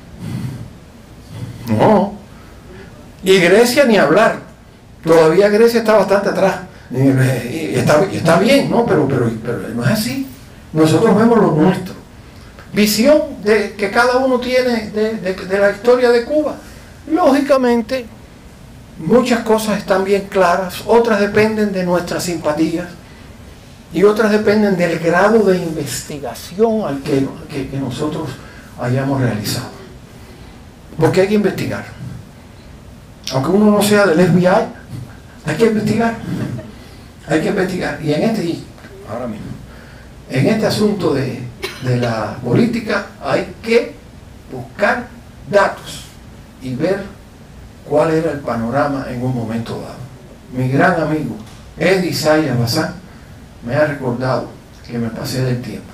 No. Y Grecia ni hablar. Todavía Grecia está bastante atrás. Y está, y está bien, ¿no? Pero, pero, pero no es así. Nosotros vemos lo nuestro. Visión de, que cada uno tiene de, de, de la historia de Cuba. Lógicamente, muchas cosas están bien claras, otras dependen de nuestras simpatías y otras dependen del grado de investigación al que, que, que nosotros hayamos realizado. Porque hay que investigar. Aunque uno no sea del F B I, hay que investigar. Hay que investigar. Y en este, ahora mismo, en este asunto de, de la política hay que buscar datos y ver cuál era el panorama en un momento dado. Mi gran amigo Eddie Sayas Bazán me ha recordado que me pasé del tiempo.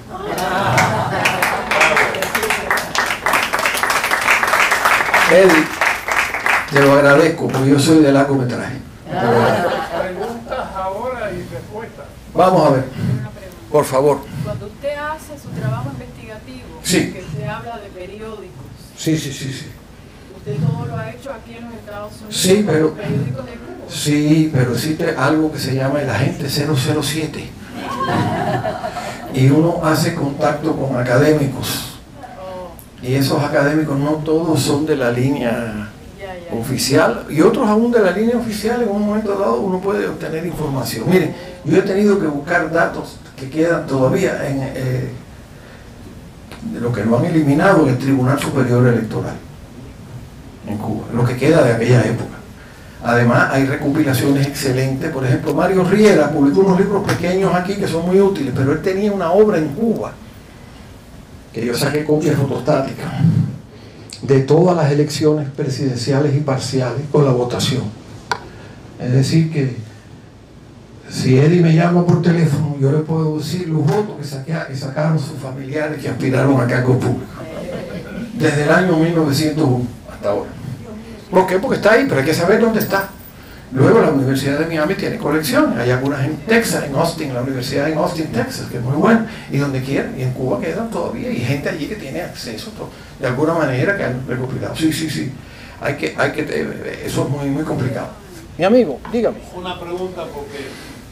Eddie, te lo agradezco porque yo soy de largometraje. Preguntas ahora y respuestas. Vamos a ver, por favor. Cuando usted hace su trabajo investigativo, Sí. que se habla de periódicos, Sí, sí, sí, sí. usted todo lo ha hecho aquí en los Estados Unidos, Sí, pero- con los periódicos de Cuba. Sí, pero existe algo que se llama el agente cero cero siete. Y uno hace contacto con académicos. Y esos académicos no todos son de la línea Ya, ya. oficial, y otros aún de la línea oficial. En un momento dado uno puede obtener información. Miren, yo he tenido que buscar datos que quedan todavía en eh, de lo que no han eliminado en el Tribunal Superior Electoral en Cuba, lo que queda de aquella época. Además hay recopilaciones excelentes. Por ejemplo, Mario Riera publicó unos libros pequeños aquí que son muy útiles, pero él tenía una obra en Cuba que yo saqué copia fotostática de todas las elecciones presidenciales y parciales con la votación. Es decir que si Eddie me llama por teléfono, yo le puedo decir los votos que, saqué, que sacaron sus familiares que aspiraron a cargos públicos desde el año mil novecientos uno hasta ahora. ¿Por qué? Porque está ahí, pero hay que saber dónde está. Luego la Universidad de Miami tiene colecciones, hay algunas en Texas, en Austin, la Universidad en Austin, Texas, que es muy buena, y donde quiera, y en Cuba quedan todavía, y gente allí que tiene acceso to, de alguna manera que han recopilado. Sí, sí, sí, hay que, hay que, eso es muy, muy complicado. Mi amigo, dígame. Una pregunta porque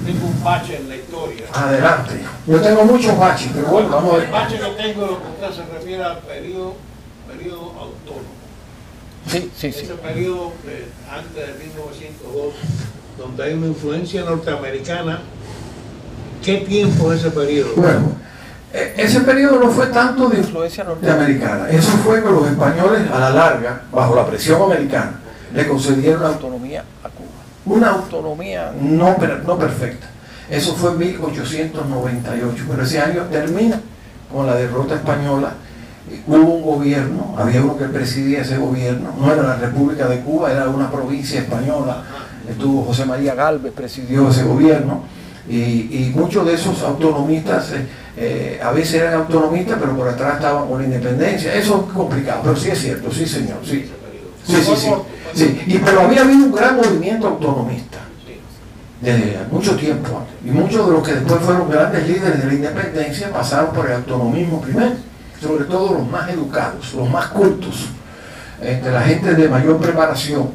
tengo un bache en la historia. Adelante. Yo tengo muchos baches, pero bueno, vamos a ver. El bache que tengo es lo que usted se refiere al periodo, periodo autónomo. Sí, sí, sí. Ese periodo eh, antes de mil novecientos dos, donde hay una influencia norteamericana. ¿Qué tiempo es ese periodo? Bueno, eh, ese periodo no fue tanto de influencia norteamericana. Eso fue que los españoles, a la larga, bajo la presión americana, le concedieron la autonomía a Cuba. Una autonomía no, per, no perfecta. Eso fue en mil ochocientos noventa y ocho, pero ese año termina con la derrota española. Hubo un gobierno, había uno que presidía ese gobierno, no era la República de Cuba, era una provincia española. Estuvo José María Gálvez, presidió ese gobierno, y, y muchos de esos autonomistas, eh, eh, a veces eran autonomistas, pero por atrás estaban con la independencia. Eso es complicado, pero sí es cierto, sí señor, sí. Sí, sí, sí. sí. Y, pero había habido un gran movimiento autonomista desde mucho tiempo antes. Y muchos de los que después fueron grandes líderes de la independencia pasaron por el autonomismo primero, sobre todo los más educados, los más cultos, entre la gente de mayor preparación,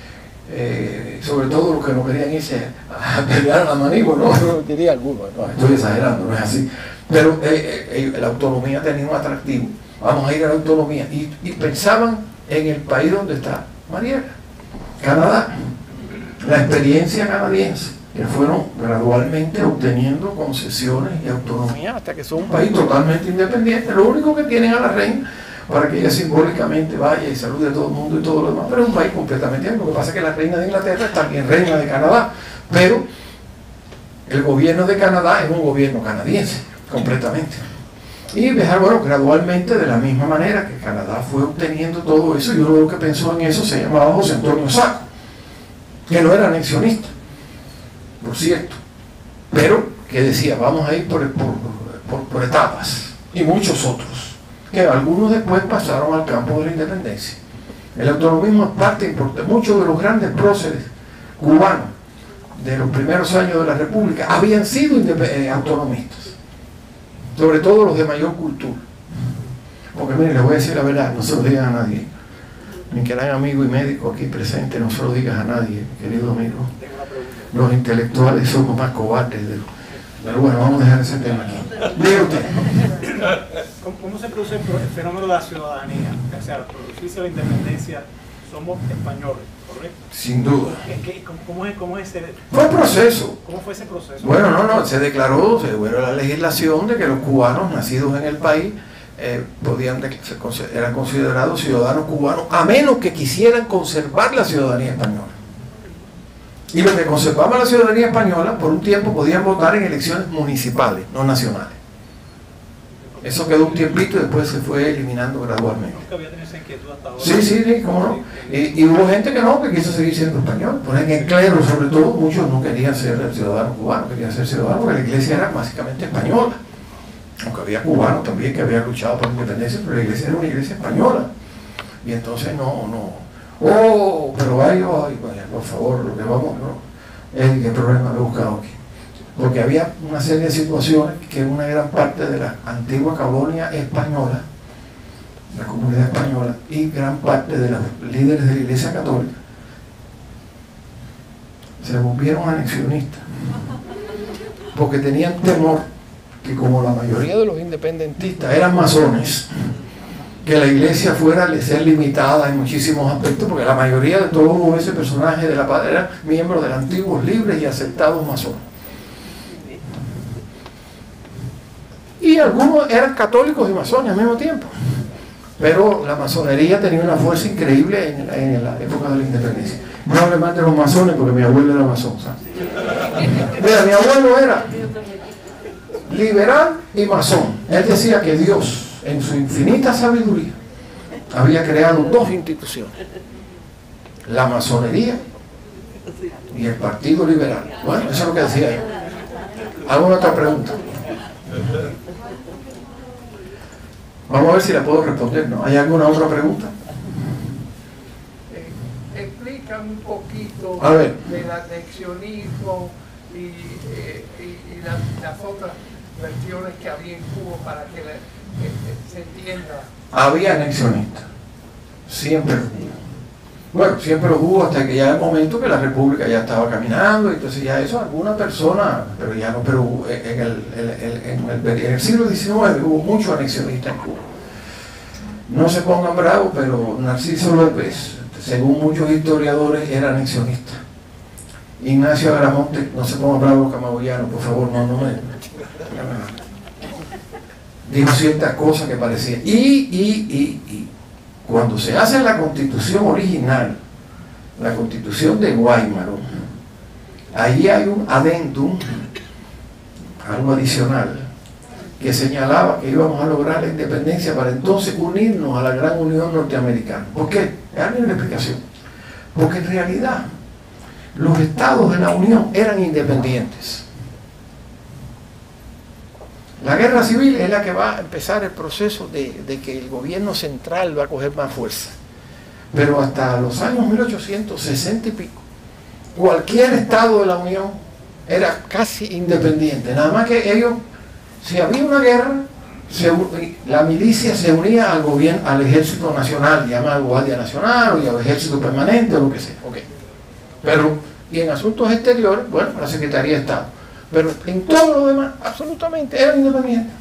eh, sobre todo los que no querían irse a pelear a la manigua, no, no diría alguno, no, estoy exagerando, no es así. Pero eh, eh, la autonomía tenía un atractivo. Vamos a ir a la autonomía. Y, y pensaban en el país donde está Mariela, Canadá, la experiencia canadiense, que fueron gradualmente obteniendo concesiones y autonomía hasta que son un país totalmente independiente. Lo único que tienen a la reina para que ella simbólicamente vaya y salude a todo el mundo y todo lo demás, pero es un país completamente independiente. Lo que pasa es que la reina de Inglaterra es también reina de Canadá, pero el gobierno de Canadá es un gobierno canadiense, completamente. Y dejar, bueno, gradualmente, de la misma manera que Canadá fue obteniendo todo eso, y uno de los que pensó en eso se llamaba José Antonio Saco, que no era anexionista, por cierto, pero que decía, vamos a ir por, por, por, por etapas, y muchos otros, que algunos después pasaron al campo de la independencia. El autonomismo es parte importante. Muchos de los grandes próceres cubanos de los primeros años de la República habían sido eh, autonomistas, sobre todo los de mayor cultura. Porque miren, les voy a decir la verdad, no se lo digan a nadie. Mi querido amigo y médico aquí presente, no se lo digas a nadie, querido amigo. Los intelectuales somos más cobardes de los... Pero bueno, vamos a dejar ese tema aquí. Diga usted. ¿Cómo, ¿Cómo se produce el fenómeno de la ciudadanía? O sea, al producirse la independencia, somos españoles, ¿correcto? Sin duda. ¿Qué, cómo, cómo, es, cómo, es ese, fue un proceso. ¿Cómo fue ese proceso? Bueno, no, no, se declaró, se bueno, la legislación de que los cubanos nacidos en el país eh, podían eran considerados ciudadanos cubanos, a menos que quisieran conservar la ciudadanía española. Y los que conservaban la ciudadanía española, por un tiempo podían votar en elecciones municipales, no nacionales. Eso quedó un tiempito y después se fue eliminando gradualmente. Nunca había tenido esa inquietud hasta ahora. Sí, sí, sí, cómo no. Y, y hubo gente que no, que quiso seguir siendo español. Por ejemplo, en clero, sobre todo, muchos no querían ser ciudadanos cubanos, querían ser ciudadanos porque la iglesia era básicamente española. Aunque había cubanos también que habían luchado por la independencia, pero la iglesia era una iglesia española. Y entonces no, no. Oh, pero ay, ay, vaya, por favor, lo que vamos, no. Eh, ¿Qué problema me he buscado aquí? Porque había una serie de situaciones que una gran parte de la antigua colonia española, la comunidad española, y gran parte de los líderes de la Iglesia Católica se volvieron anexionistas porque tenían temor que, como la mayoría de los independentistas eran masones, que la iglesia fuera a ser limitada en muchísimos aspectos, porque la mayoría de todos ese personaje de la paz eran miembros de los antiguos libres y aceptados masones. Y algunos eran católicos y masones al mismo tiempo. Pero la masonería tenía una fuerza increíble en, en la época de la independencia. No hable más de los masones porque mi abuelo era masón, ¿sabes? Mira, mi abuelo era liberal y masón. Él decía que Dios, en su infinita sabiduría, había creado dos instituciones: la masonería y el Partido Liberal. Bueno, eso es lo que decía él. ¿Alguna otra pregunta? Vamos a ver si la puedo responder, ¿no? ¿Hay alguna otra pregunta? Eh, explícame un poquito a ver. del anexionismo y, eh, y, y las, las otras versiones que había en Cuba para que le, eh, se entienda. Había anexionistas, siempre. Bueno, siempre lo hubo hasta que ya el momento que la República ya estaba caminando, entonces ya eso alguna persona, pero ya no, pero en el, el, el, en el, en el siglo diecinueve hubo muchos anexionistas en Cuba. No se pongan bravos, pero Narciso López, según muchos historiadores, era anexionista. Ignacio Agramonte, no se pongan bravos camagüeyanos, por favor, no, no me... Dijo ciertas cosas que parecían. Y, y, y, y cuando se hace la constitución original, la constitución de Guaymaro, ahí hay un adendum, algo adicional, que señalaba que íbamos a lograr la independencia para entonces unirnos a la gran unión norteamericana. ¿Por qué? Hay una explicación. Porque en realidad los estados de la unión eran independientes. La guerra civil es la que va a empezar el proceso de, de que el gobierno central va a coger más fuerza. Pero hasta los años mil ochocientos sesenta y pico, cualquier estado de la Unión era casi independiente. Nada más que ellos, si había una guerra, se, la milicia se unía al gobierno, al ejército nacional, llamado Guardia Nacional, o al ejército permanente, o lo que sea. Okay. Pero, y en asuntos exteriores, bueno, la Secretaría de Estado. Pero en todo lo demás, absolutamente, eran independientes.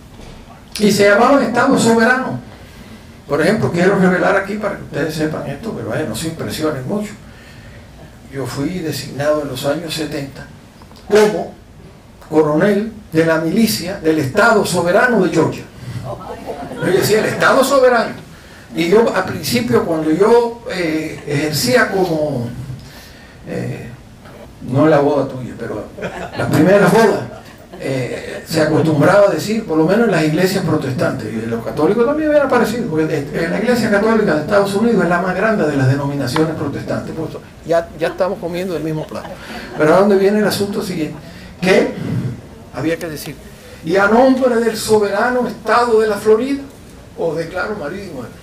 Y se llamaban Estados soberanos. Por ejemplo, quiero revelar aquí para que ustedes sepan esto, pero vaya, no se impresionen mucho. Yo fui designado en los años setenta como coronel de la milicia del Estado soberano de Georgia. Yo decía, el Estado soberano. Y yo, al principio, cuando yo eh, ejercía como... Eh, no la boda tuya, pero la primera boda, eh, se acostumbraba a decir, por lo menos en las iglesias protestantes, y los católicos también habían aparecido, porque en la iglesia católica de Estados Unidos es la más grande de las denominaciones protestantes, pues ya, ya estamos comiendo el mismo plato. Pero a dónde viene el asunto siguiente, que había que decir, y a nombre del soberano estado de la Florida, os declaro marido y mujer.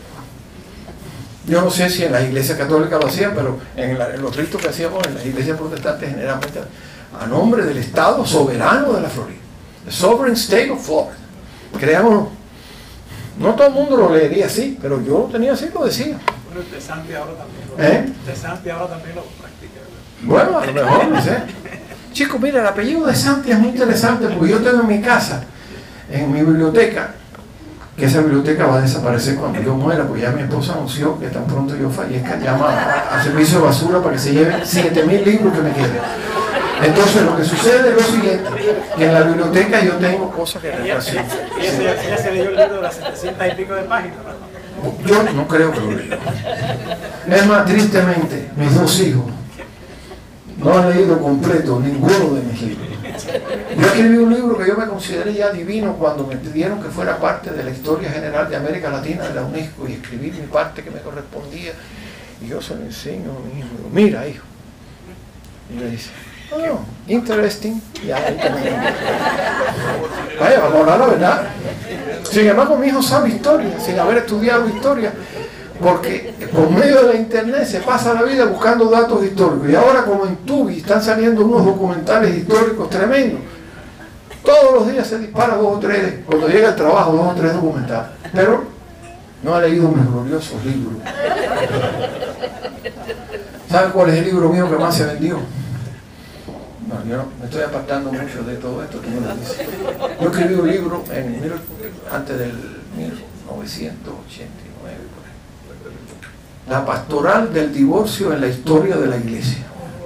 Yo no sé si en las iglesias católicas lo hacían, pero en, la, en los ritos que hacíamos en las iglesias protestantes generalmente, a nombre del Estado soberano de la Florida, the Sovereign State of Florida. Creámoslo. No todo el mundo lo leería así, pero yo lo tenía así, lo decía. Bueno, el de Santi ahora también lo, ¿Eh? de Santi ahora también lo practica. Bueno, a lo mejor, no sé. Chicos, mira, el apellido de Santi es muy interesante porque yo tengo en mi casa, en mi biblioteca, que esa biblioteca va a desaparecer cuando yo muera, pues ya mi esposa anunció que tan pronto yo fallezca, llama a, a servicio de basura para que se lleven siete mil libros que me queden. Entonces lo que sucede es lo siguiente, que en la biblioteca yo tengo cosas que Ella, así. ella, ella, ella se leyó el libro de las setecientas y pico de páginas, ¿no? Yo no creo que lo lea. Es más, tristemente, mis dos hijos no han leído completo ninguno de mis libros. Yo escribí un libro que yo me consideré ya divino cuando me pidieron que fuera parte de la historia general de América Latina de la UNESCO y escribí mi parte que me correspondía. Y yo se lo enseño a mi hijo. Digo, mira, hijo. Y me dice, oh, interesting. Ya, vaya, vamos a hablar la verdad. Sin embargo, mi hijo sabe historia, sin haber estudiado historia. Porque por medio de la internet se pasa la vida buscando datos históricos. Y ahora, como en Tubi están saliendo unos documentales históricos tremendos, todos los días se dispara dos o tres, cuando llega el trabajo, dos o tres documentales. Pero no ha leído mis gloriosos libros. ¿Saben cuál es el libro mío que más se vendió? No, yo no, me estoy apartando mucho de todo esto, tú me lo dices. Yo escribí un libro en, antes del mil novecientos ochenta y nueve, La pastoral del divorcio en la historia de la iglesia.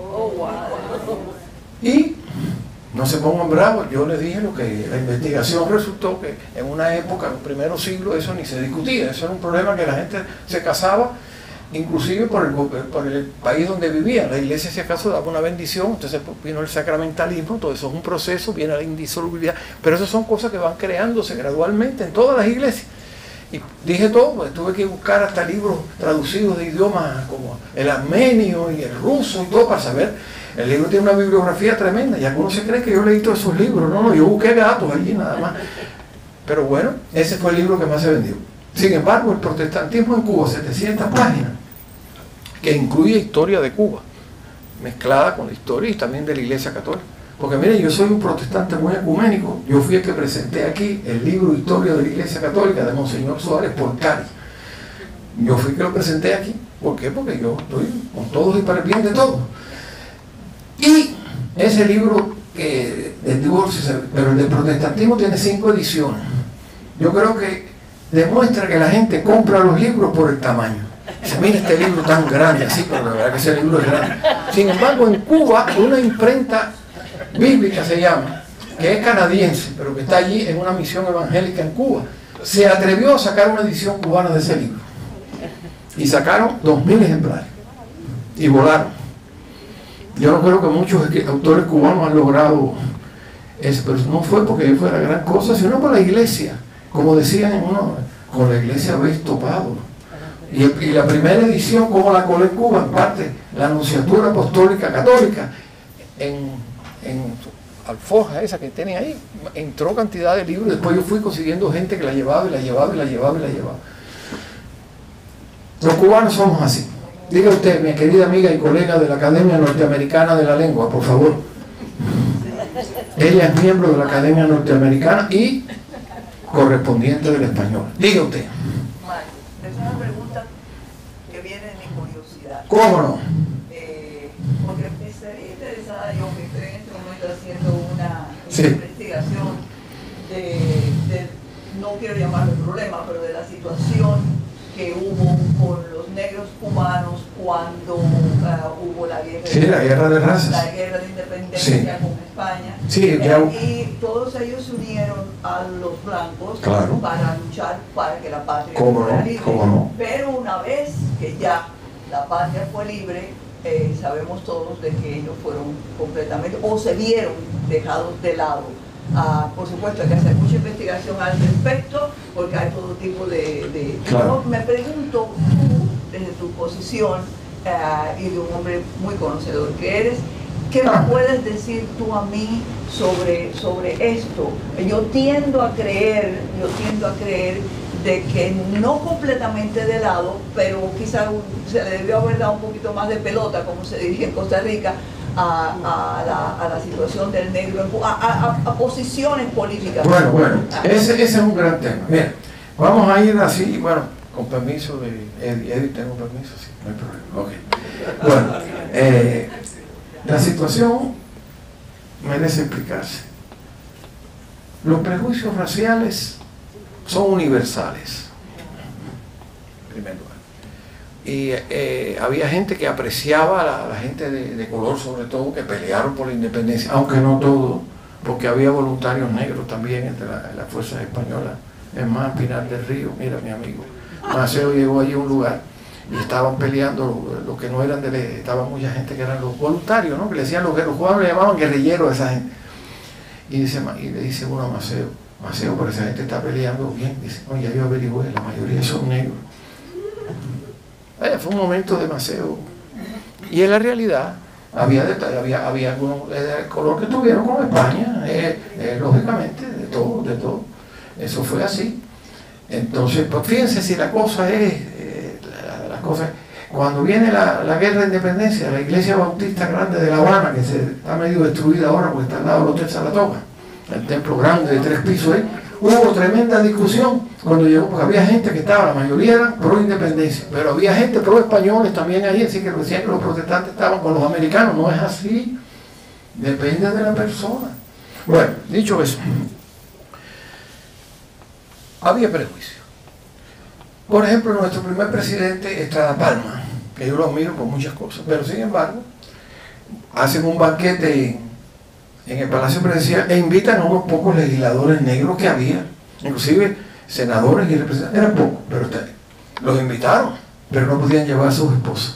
Y no se pongan bravos, yo les dije lo que la investigación resultó que en una época, en los primeros siglos, eso ni se discutía, eso era un problema que la gente se casaba, inclusive por el, por el país donde vivía. La iglesia, si acaso, daba una bendición, entonces vino el sacramentalismo, todo eso es un proceso, viene la indisolubilidad, pero esas son cosas que van creándose gradualmente en todas las iglesias. Y dije todo, pues tuve que buscar hasta libros traducidos de idiomas como el armenio y el ruso y todo para saber. El libro tiene una bibliografía tremenda y algunos se creen que yo leí todos esos libros. No, no, yo busqué gatos allí nada más. Pero bueno, ese fue el libro que más se vendió. Sin embargo, el protestantismo en Cuba, setecientas páginas, que incluye historia de Cuba, mezclada con la historia y también de la Iglesia Católica. Porque miren, yo soy un protestante muy ecuménico. Yo fui el que presenté aquí el libro Historia de la Iglesia Católica de Monseñor Suárez por Cari. Yo fui el que lo presenté aquí. ¿Por qué? Porque yo estoy con todos y para el bien de todos. Y ese libro que del divorcio, pero el del protestantismo tiene cinco ediciones. Yo creo que demuestra que la gente compra los libros por el tamaño. Dice, mira este libro tan grande, así, pero la verdad que ese libro es grande. Sin embargo, en Cuba, una imprenta bíblica se llama, que es canadiense, pero que está allí en una misión evangélica en Cuba, se atrevió a sacar una edición cubana de ese libro. Y sacaron dos mil ejemplares. Y volaron. Yo no creo que muchos autores cubanos han logrado eso, pero no fue porque fue la gran cosa, sino por la iglesia. Como decían en uno, con la iglesia habéis topado. Y, y la primera edición, como la colé en Cuba, en parte, la Anunciatura Apostólica Católica, en, en alforja esa que tienen ahí, entró cantidad de libros, después yo fui consiguiendo gente que la llevaba y la llevaba y la llevaba y la llevaba. Los cubanos somos así. Diga usted, mi querida amiga y colega de la Academia Norteamericana de la Lengua, por favor. Ella es miembro de la Academia Norteamericana y correspondiente del español. Diga usted. Mario, es una pregunta que viene de mi curiosidad. ¿Cómo no? Eh, porque estaría interesada yo, que estoy en este momento haciendo una, Sí. una investigación de, de, no quiero llamarlo problema, pero de la situación que hubo con los negros cubanos cuando uh, hubo la guerra, Sí, la guerra de razas. la guerra de independencia Sí. con España. Sí, Eh, ya- y todos ellos se unieron a los blancos Claro. para luchar para que la patria ¿Cómo fuera no? libre. ¿Cómo no? Pero una vez que ya la patria fue libre, eh, sabemos todos de que ellos fueron completamente, o se vieron dejados de lado. Ah, por supuesto hay que hacer mucha investigación al respecto, porque hay todo tipo de... de... Claro. Yo me pregunto, tú, desde tu posición ah, y de un hombre muy conocedor que eres, ¿qué me Ah. puedes decir tú a mí sobre, sobre esto? Yo tiendo a creer, yo tiendo a creer de que no completamente de lado, pero quizá se le debió haber dado un poquito más de pelota, como se dice en Costa Rica, a, a, la, a la situación del negro, en Cuba, a, a, a posiciones políticas. Bueno, bueno, Ah. ese, ese es un gran tema. Mira, vamos a ir así, bueno, con permiso de Eddie. Eddie, ¿tengo permiso? Sí, no hay problema. Ok. Bueno, eh, la situación merece explicarse. Los prejuicios raciales son universales, en primer lugar. Y eh, había gente que apreciaba a la, la gente de, de color, sobre todo, que pelearon por la independencia, aunque no todo, porque había voluntarios negros también entre la- las fuerzas españolas. Es más, Pinar del Río, mira mi amigo, Maceo llegó allí a un lugar y estaban peleando los lo que no eran de, estaba mucha gente que eran los voluntarios, ¿no? Que le decían los que los cubanos le llamaban guerrilleros a esa gente. Y, dice, y le dice uno a Maceo, Maceo, pero esa gente está peleando bien. Dice, no, ya yo averigüé, la mayoría son negros. Eh, fue un momento de Maceo. Y en la realidad, había, deta- había, había algunos de color que estuvieron con España, eh, eh, lógicamente, de todo, de todo. Eso fue así. Entonces, pues fíjense si la cosa es, eh, la, la cosa es, cuando viene la, la guerra de independencia, la iglesia bautista grande de La Habana, que se, está medio destruida ahora porque está al lado del Hotel Saratoga, el templo grande de tres pisos ahí, hubo tremenda discusión cuando llegó, porque había gente que estaba, la mayoría eran pro independencia, pero había gente pro españoles también ahí, así que decían que los protestantes estaban con los americanos. No es así, depende de la persona. Bueno, dicho eso, había prejuicio. Por ejemplo, nuestro primer presidente, Estrada Palma, que yo lo admiro por muchas cosas, pero sin embargo, hacen un banquete en, en el Palacio Presidencial e invitan a unos pocos legisladores negros que había, inclusive senadores y representantes, eran pocos, pero ustedes, los invitaron, pero no podían llevar a sus esposas.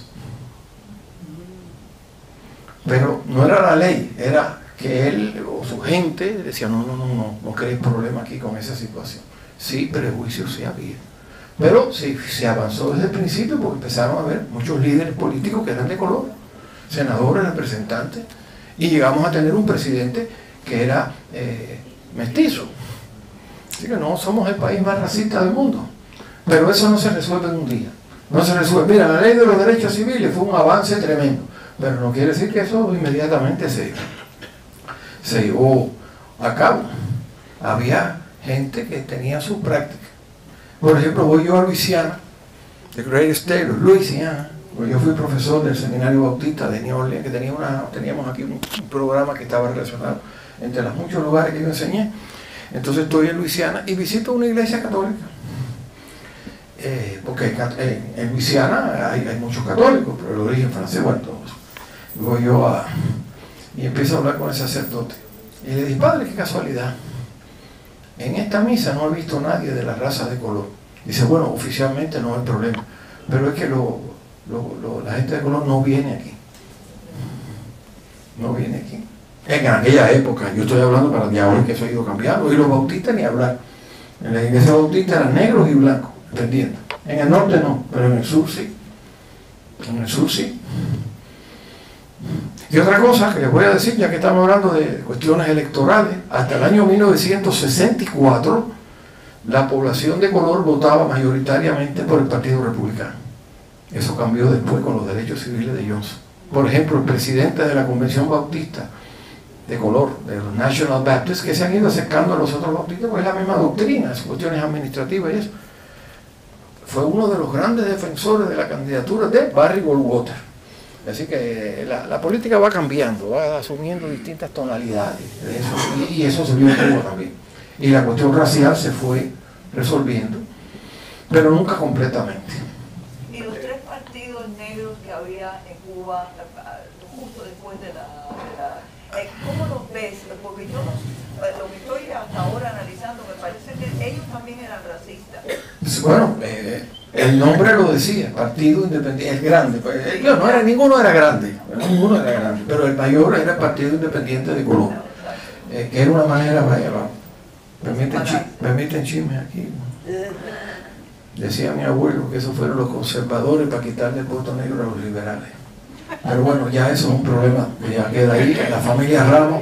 Pero no era la ley, era que él o su gente decía, no, no, no, no, no queréis problema aquí con esa situación. Sí, prejuicios sí había. Pero sí, se avanzó desde el principio porque empezaron a haber muchos líderes políticos que eran de color, senadores, representantes, y llegamos a tener un presidente que era eh, mestizo. Así que no somos el país más racista del mundo. Pero eso no se resuelve en un día. No se resuelve. Mira, la ley de los derechos civiles fue un avance tremendo, pero no quiere decir que eso inmediatamente se, se llevó a cabo. Había gente que tenía su práctica. Por ejemplo, voy yo a Luisiana, the great state of Louisiana, Pues yo fui profesor del Seminario Bautista de New Orleans, que tenía una, teníamos aquí un, un programa que estaba relacionado entre los muchos lugares que yo enseñé. Entonces estoy en Luisiana y visito una iglesia católica. Eh, porque eh, en Luisiana hay, hay muchos católicos, pero el origen francés, bueno, todos. Luego yo a, y empiezo a hablar con el sacerdote. Y le dije, padre, qué casualidad. En esta misa no he visto a nadie de la raza de color. Dice, bueno, oficialmente no hay problema, pero es que lo, lo, lo, la gente de color no viene aquí. No viene aquí. En aquella época, yo estoy hablando para de ahora que eso ha ido cambiando, y los bautistas ni hablar. En la iglesia bautista eran negros y blancos, dependiendo. En el norte no, pero en el sur sí. En el sur sí. Y otra cosa que les voy a decir, ya que estamos hablando de cuestiones electorales, hasta el año mil novecientos sesenta y cuatro la población de color votaba mayoritariamente por el Partido Republicano. Eso cambió después con los derechos civiles de Johnson. Por ejemplo, el presidente de la Convención Bautista de color, de los National Baptists, que se han ido acercando a los otros bautistas, pues es la misma doctrina, son cuestiones administrativas y eso. Fue uno de los grandes defensores de la candidatura de Barry Goldwater. Así que la, la política va cambiando, va asumiendo distintas tonalidades de eso, y, y eso se vio en Cuba también. Y la cuestión racial se fue resolviendo, pero nunca completamente. Y los tres partidos negros que había en Cuba justo después de la... De la eh, ¿cómo los ves? Porque yo los, lo que estoy hasta ahora analizando, me parece que ellos también eran racistas. Bueno, eh, el nombre lo decía, Partido Independiente, el grande. Pues, yo, no era, ninguno era grande, ninguno era grande, pero el mayor era el Partido Independiente de Colón, eh, que era una manera, vaya, vamos, permiten, chi, permiten chismes aquí. Decía mi abuelo que esos fueron los conservadores para quitarle el voto negro a los liberales. Pero bueno, ya eso es un problema que ya queda ahí, la familia Ramos.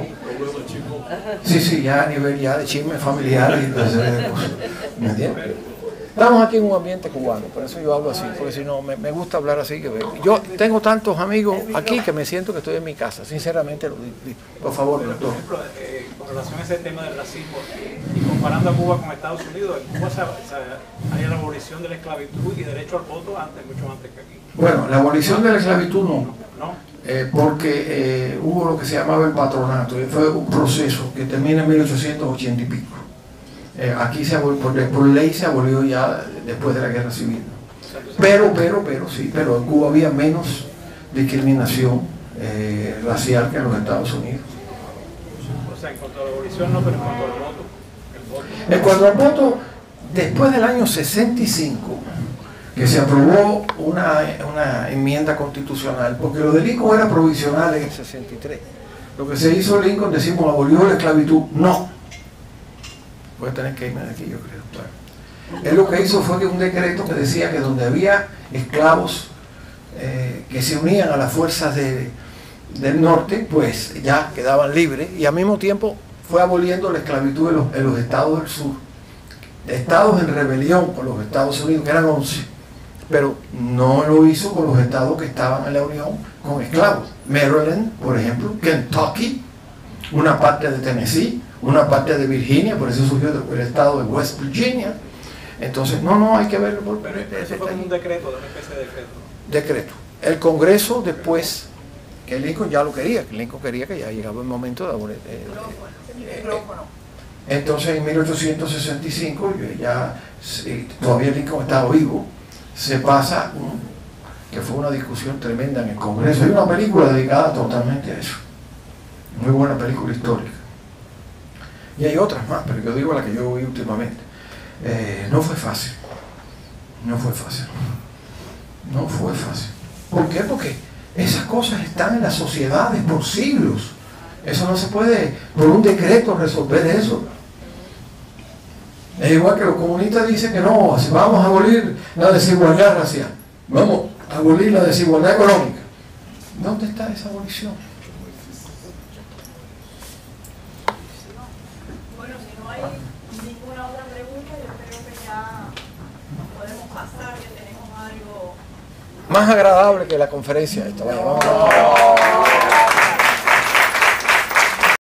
Sí, sí, ya a nivel ya de chisme familiar y de de cosas. ¿Me entiendes? Estamos aquí en un ambiente cubano, por eso yo hablo así, porque si no, me, me gusta hablar así. Que yo tengo tantos amigos aquí que me siento que estoy en mi casa, sinceramente lo digo. Por favor, doctor. Por ejemplo, eh, con relación a ese tema del racismo, y comparando a Cuba con Estados Unidos, en Cuba se, se, hay la abolición de la esclavitud y derecho al voto antes, mucho antes que aquí. Bueno, la abolición de la esclavitud no, ¿No? eh, porque eh, hubo lo que se llamaba el patronato, y fue un proceso que termina en mil ochocientos ochenta y pico. Eh, aquí se abolió, por, por ley se abolió ya después de la guerra civil. Pero, pero, pero, sí, pero en Cuba había menos discriminación eh, racial que en los Estados Unidos. O sea, en cuanto a la abolición no, pero en cuanto al voto. El voto. En cuanto al voto, después del año sesenta y cinco, que se aprobó una, una enmienda constitucional, porque lo de Lincoln era provisional en el sesenta y tres. Lo que se hizo Lincoln, decimos, abolió la esclavitud. No. Voy a tener que irme de aquí, yo creo. Claro. Él lo que hizo fue que un decreto que decía que donde había esclavos eh, que se unían a las fuerzas de, del norte, pues ya quedaban libres, y al mismo tiempo fue aboliendo la esclavitud en los, en los estados del sur. Estados en rebelión con los Estados Unidos, que eran once, pero no lo hizo con los estados que estaban en la Unión con esclavos. Maryland, por ejemplo, Kentucky, una parte de Tennessee, una parte de Virginia, por eso surgió el estado de West Virginia. Entonces, no, no, hay que verlo por... Pero eso fue como un decreto, de una especie de decreto. Decreto. El Congreso después, que Lincoln ya lo quería, que Lincoln quería que ya llegaba el momento de abolir. Eh, eh, eh, entonces, en mil ochocientos sesenta y cinco, ya sí, todavía Lincoln estaba vivo, se pasa, un, que fue una discusión tremenda en el Congreso. Hay una película dedicada totalmente a eso. Muy buena película histórica. Y hay otras más, pero yo digo la que yo vi últimamente. Eh, no fue fácil. No fue fácil. No fue fácil. ¿Por qué? Porque esas cosas están en las sociedades por siglos. Eso no se puede, por un decreto, resolver eso. Es igual que los comunistas dicen que no, si vamos a abolir la desigualdad racial, vamos a abolir la desigualdad económica. ¿Dónde está esa abolición? Bueno, si no hay ninguna otra pregunta, yo creo que ya nos podemos pasar, que tenemos algo... Más agradable que la conferencia esta. Vaya, vamos.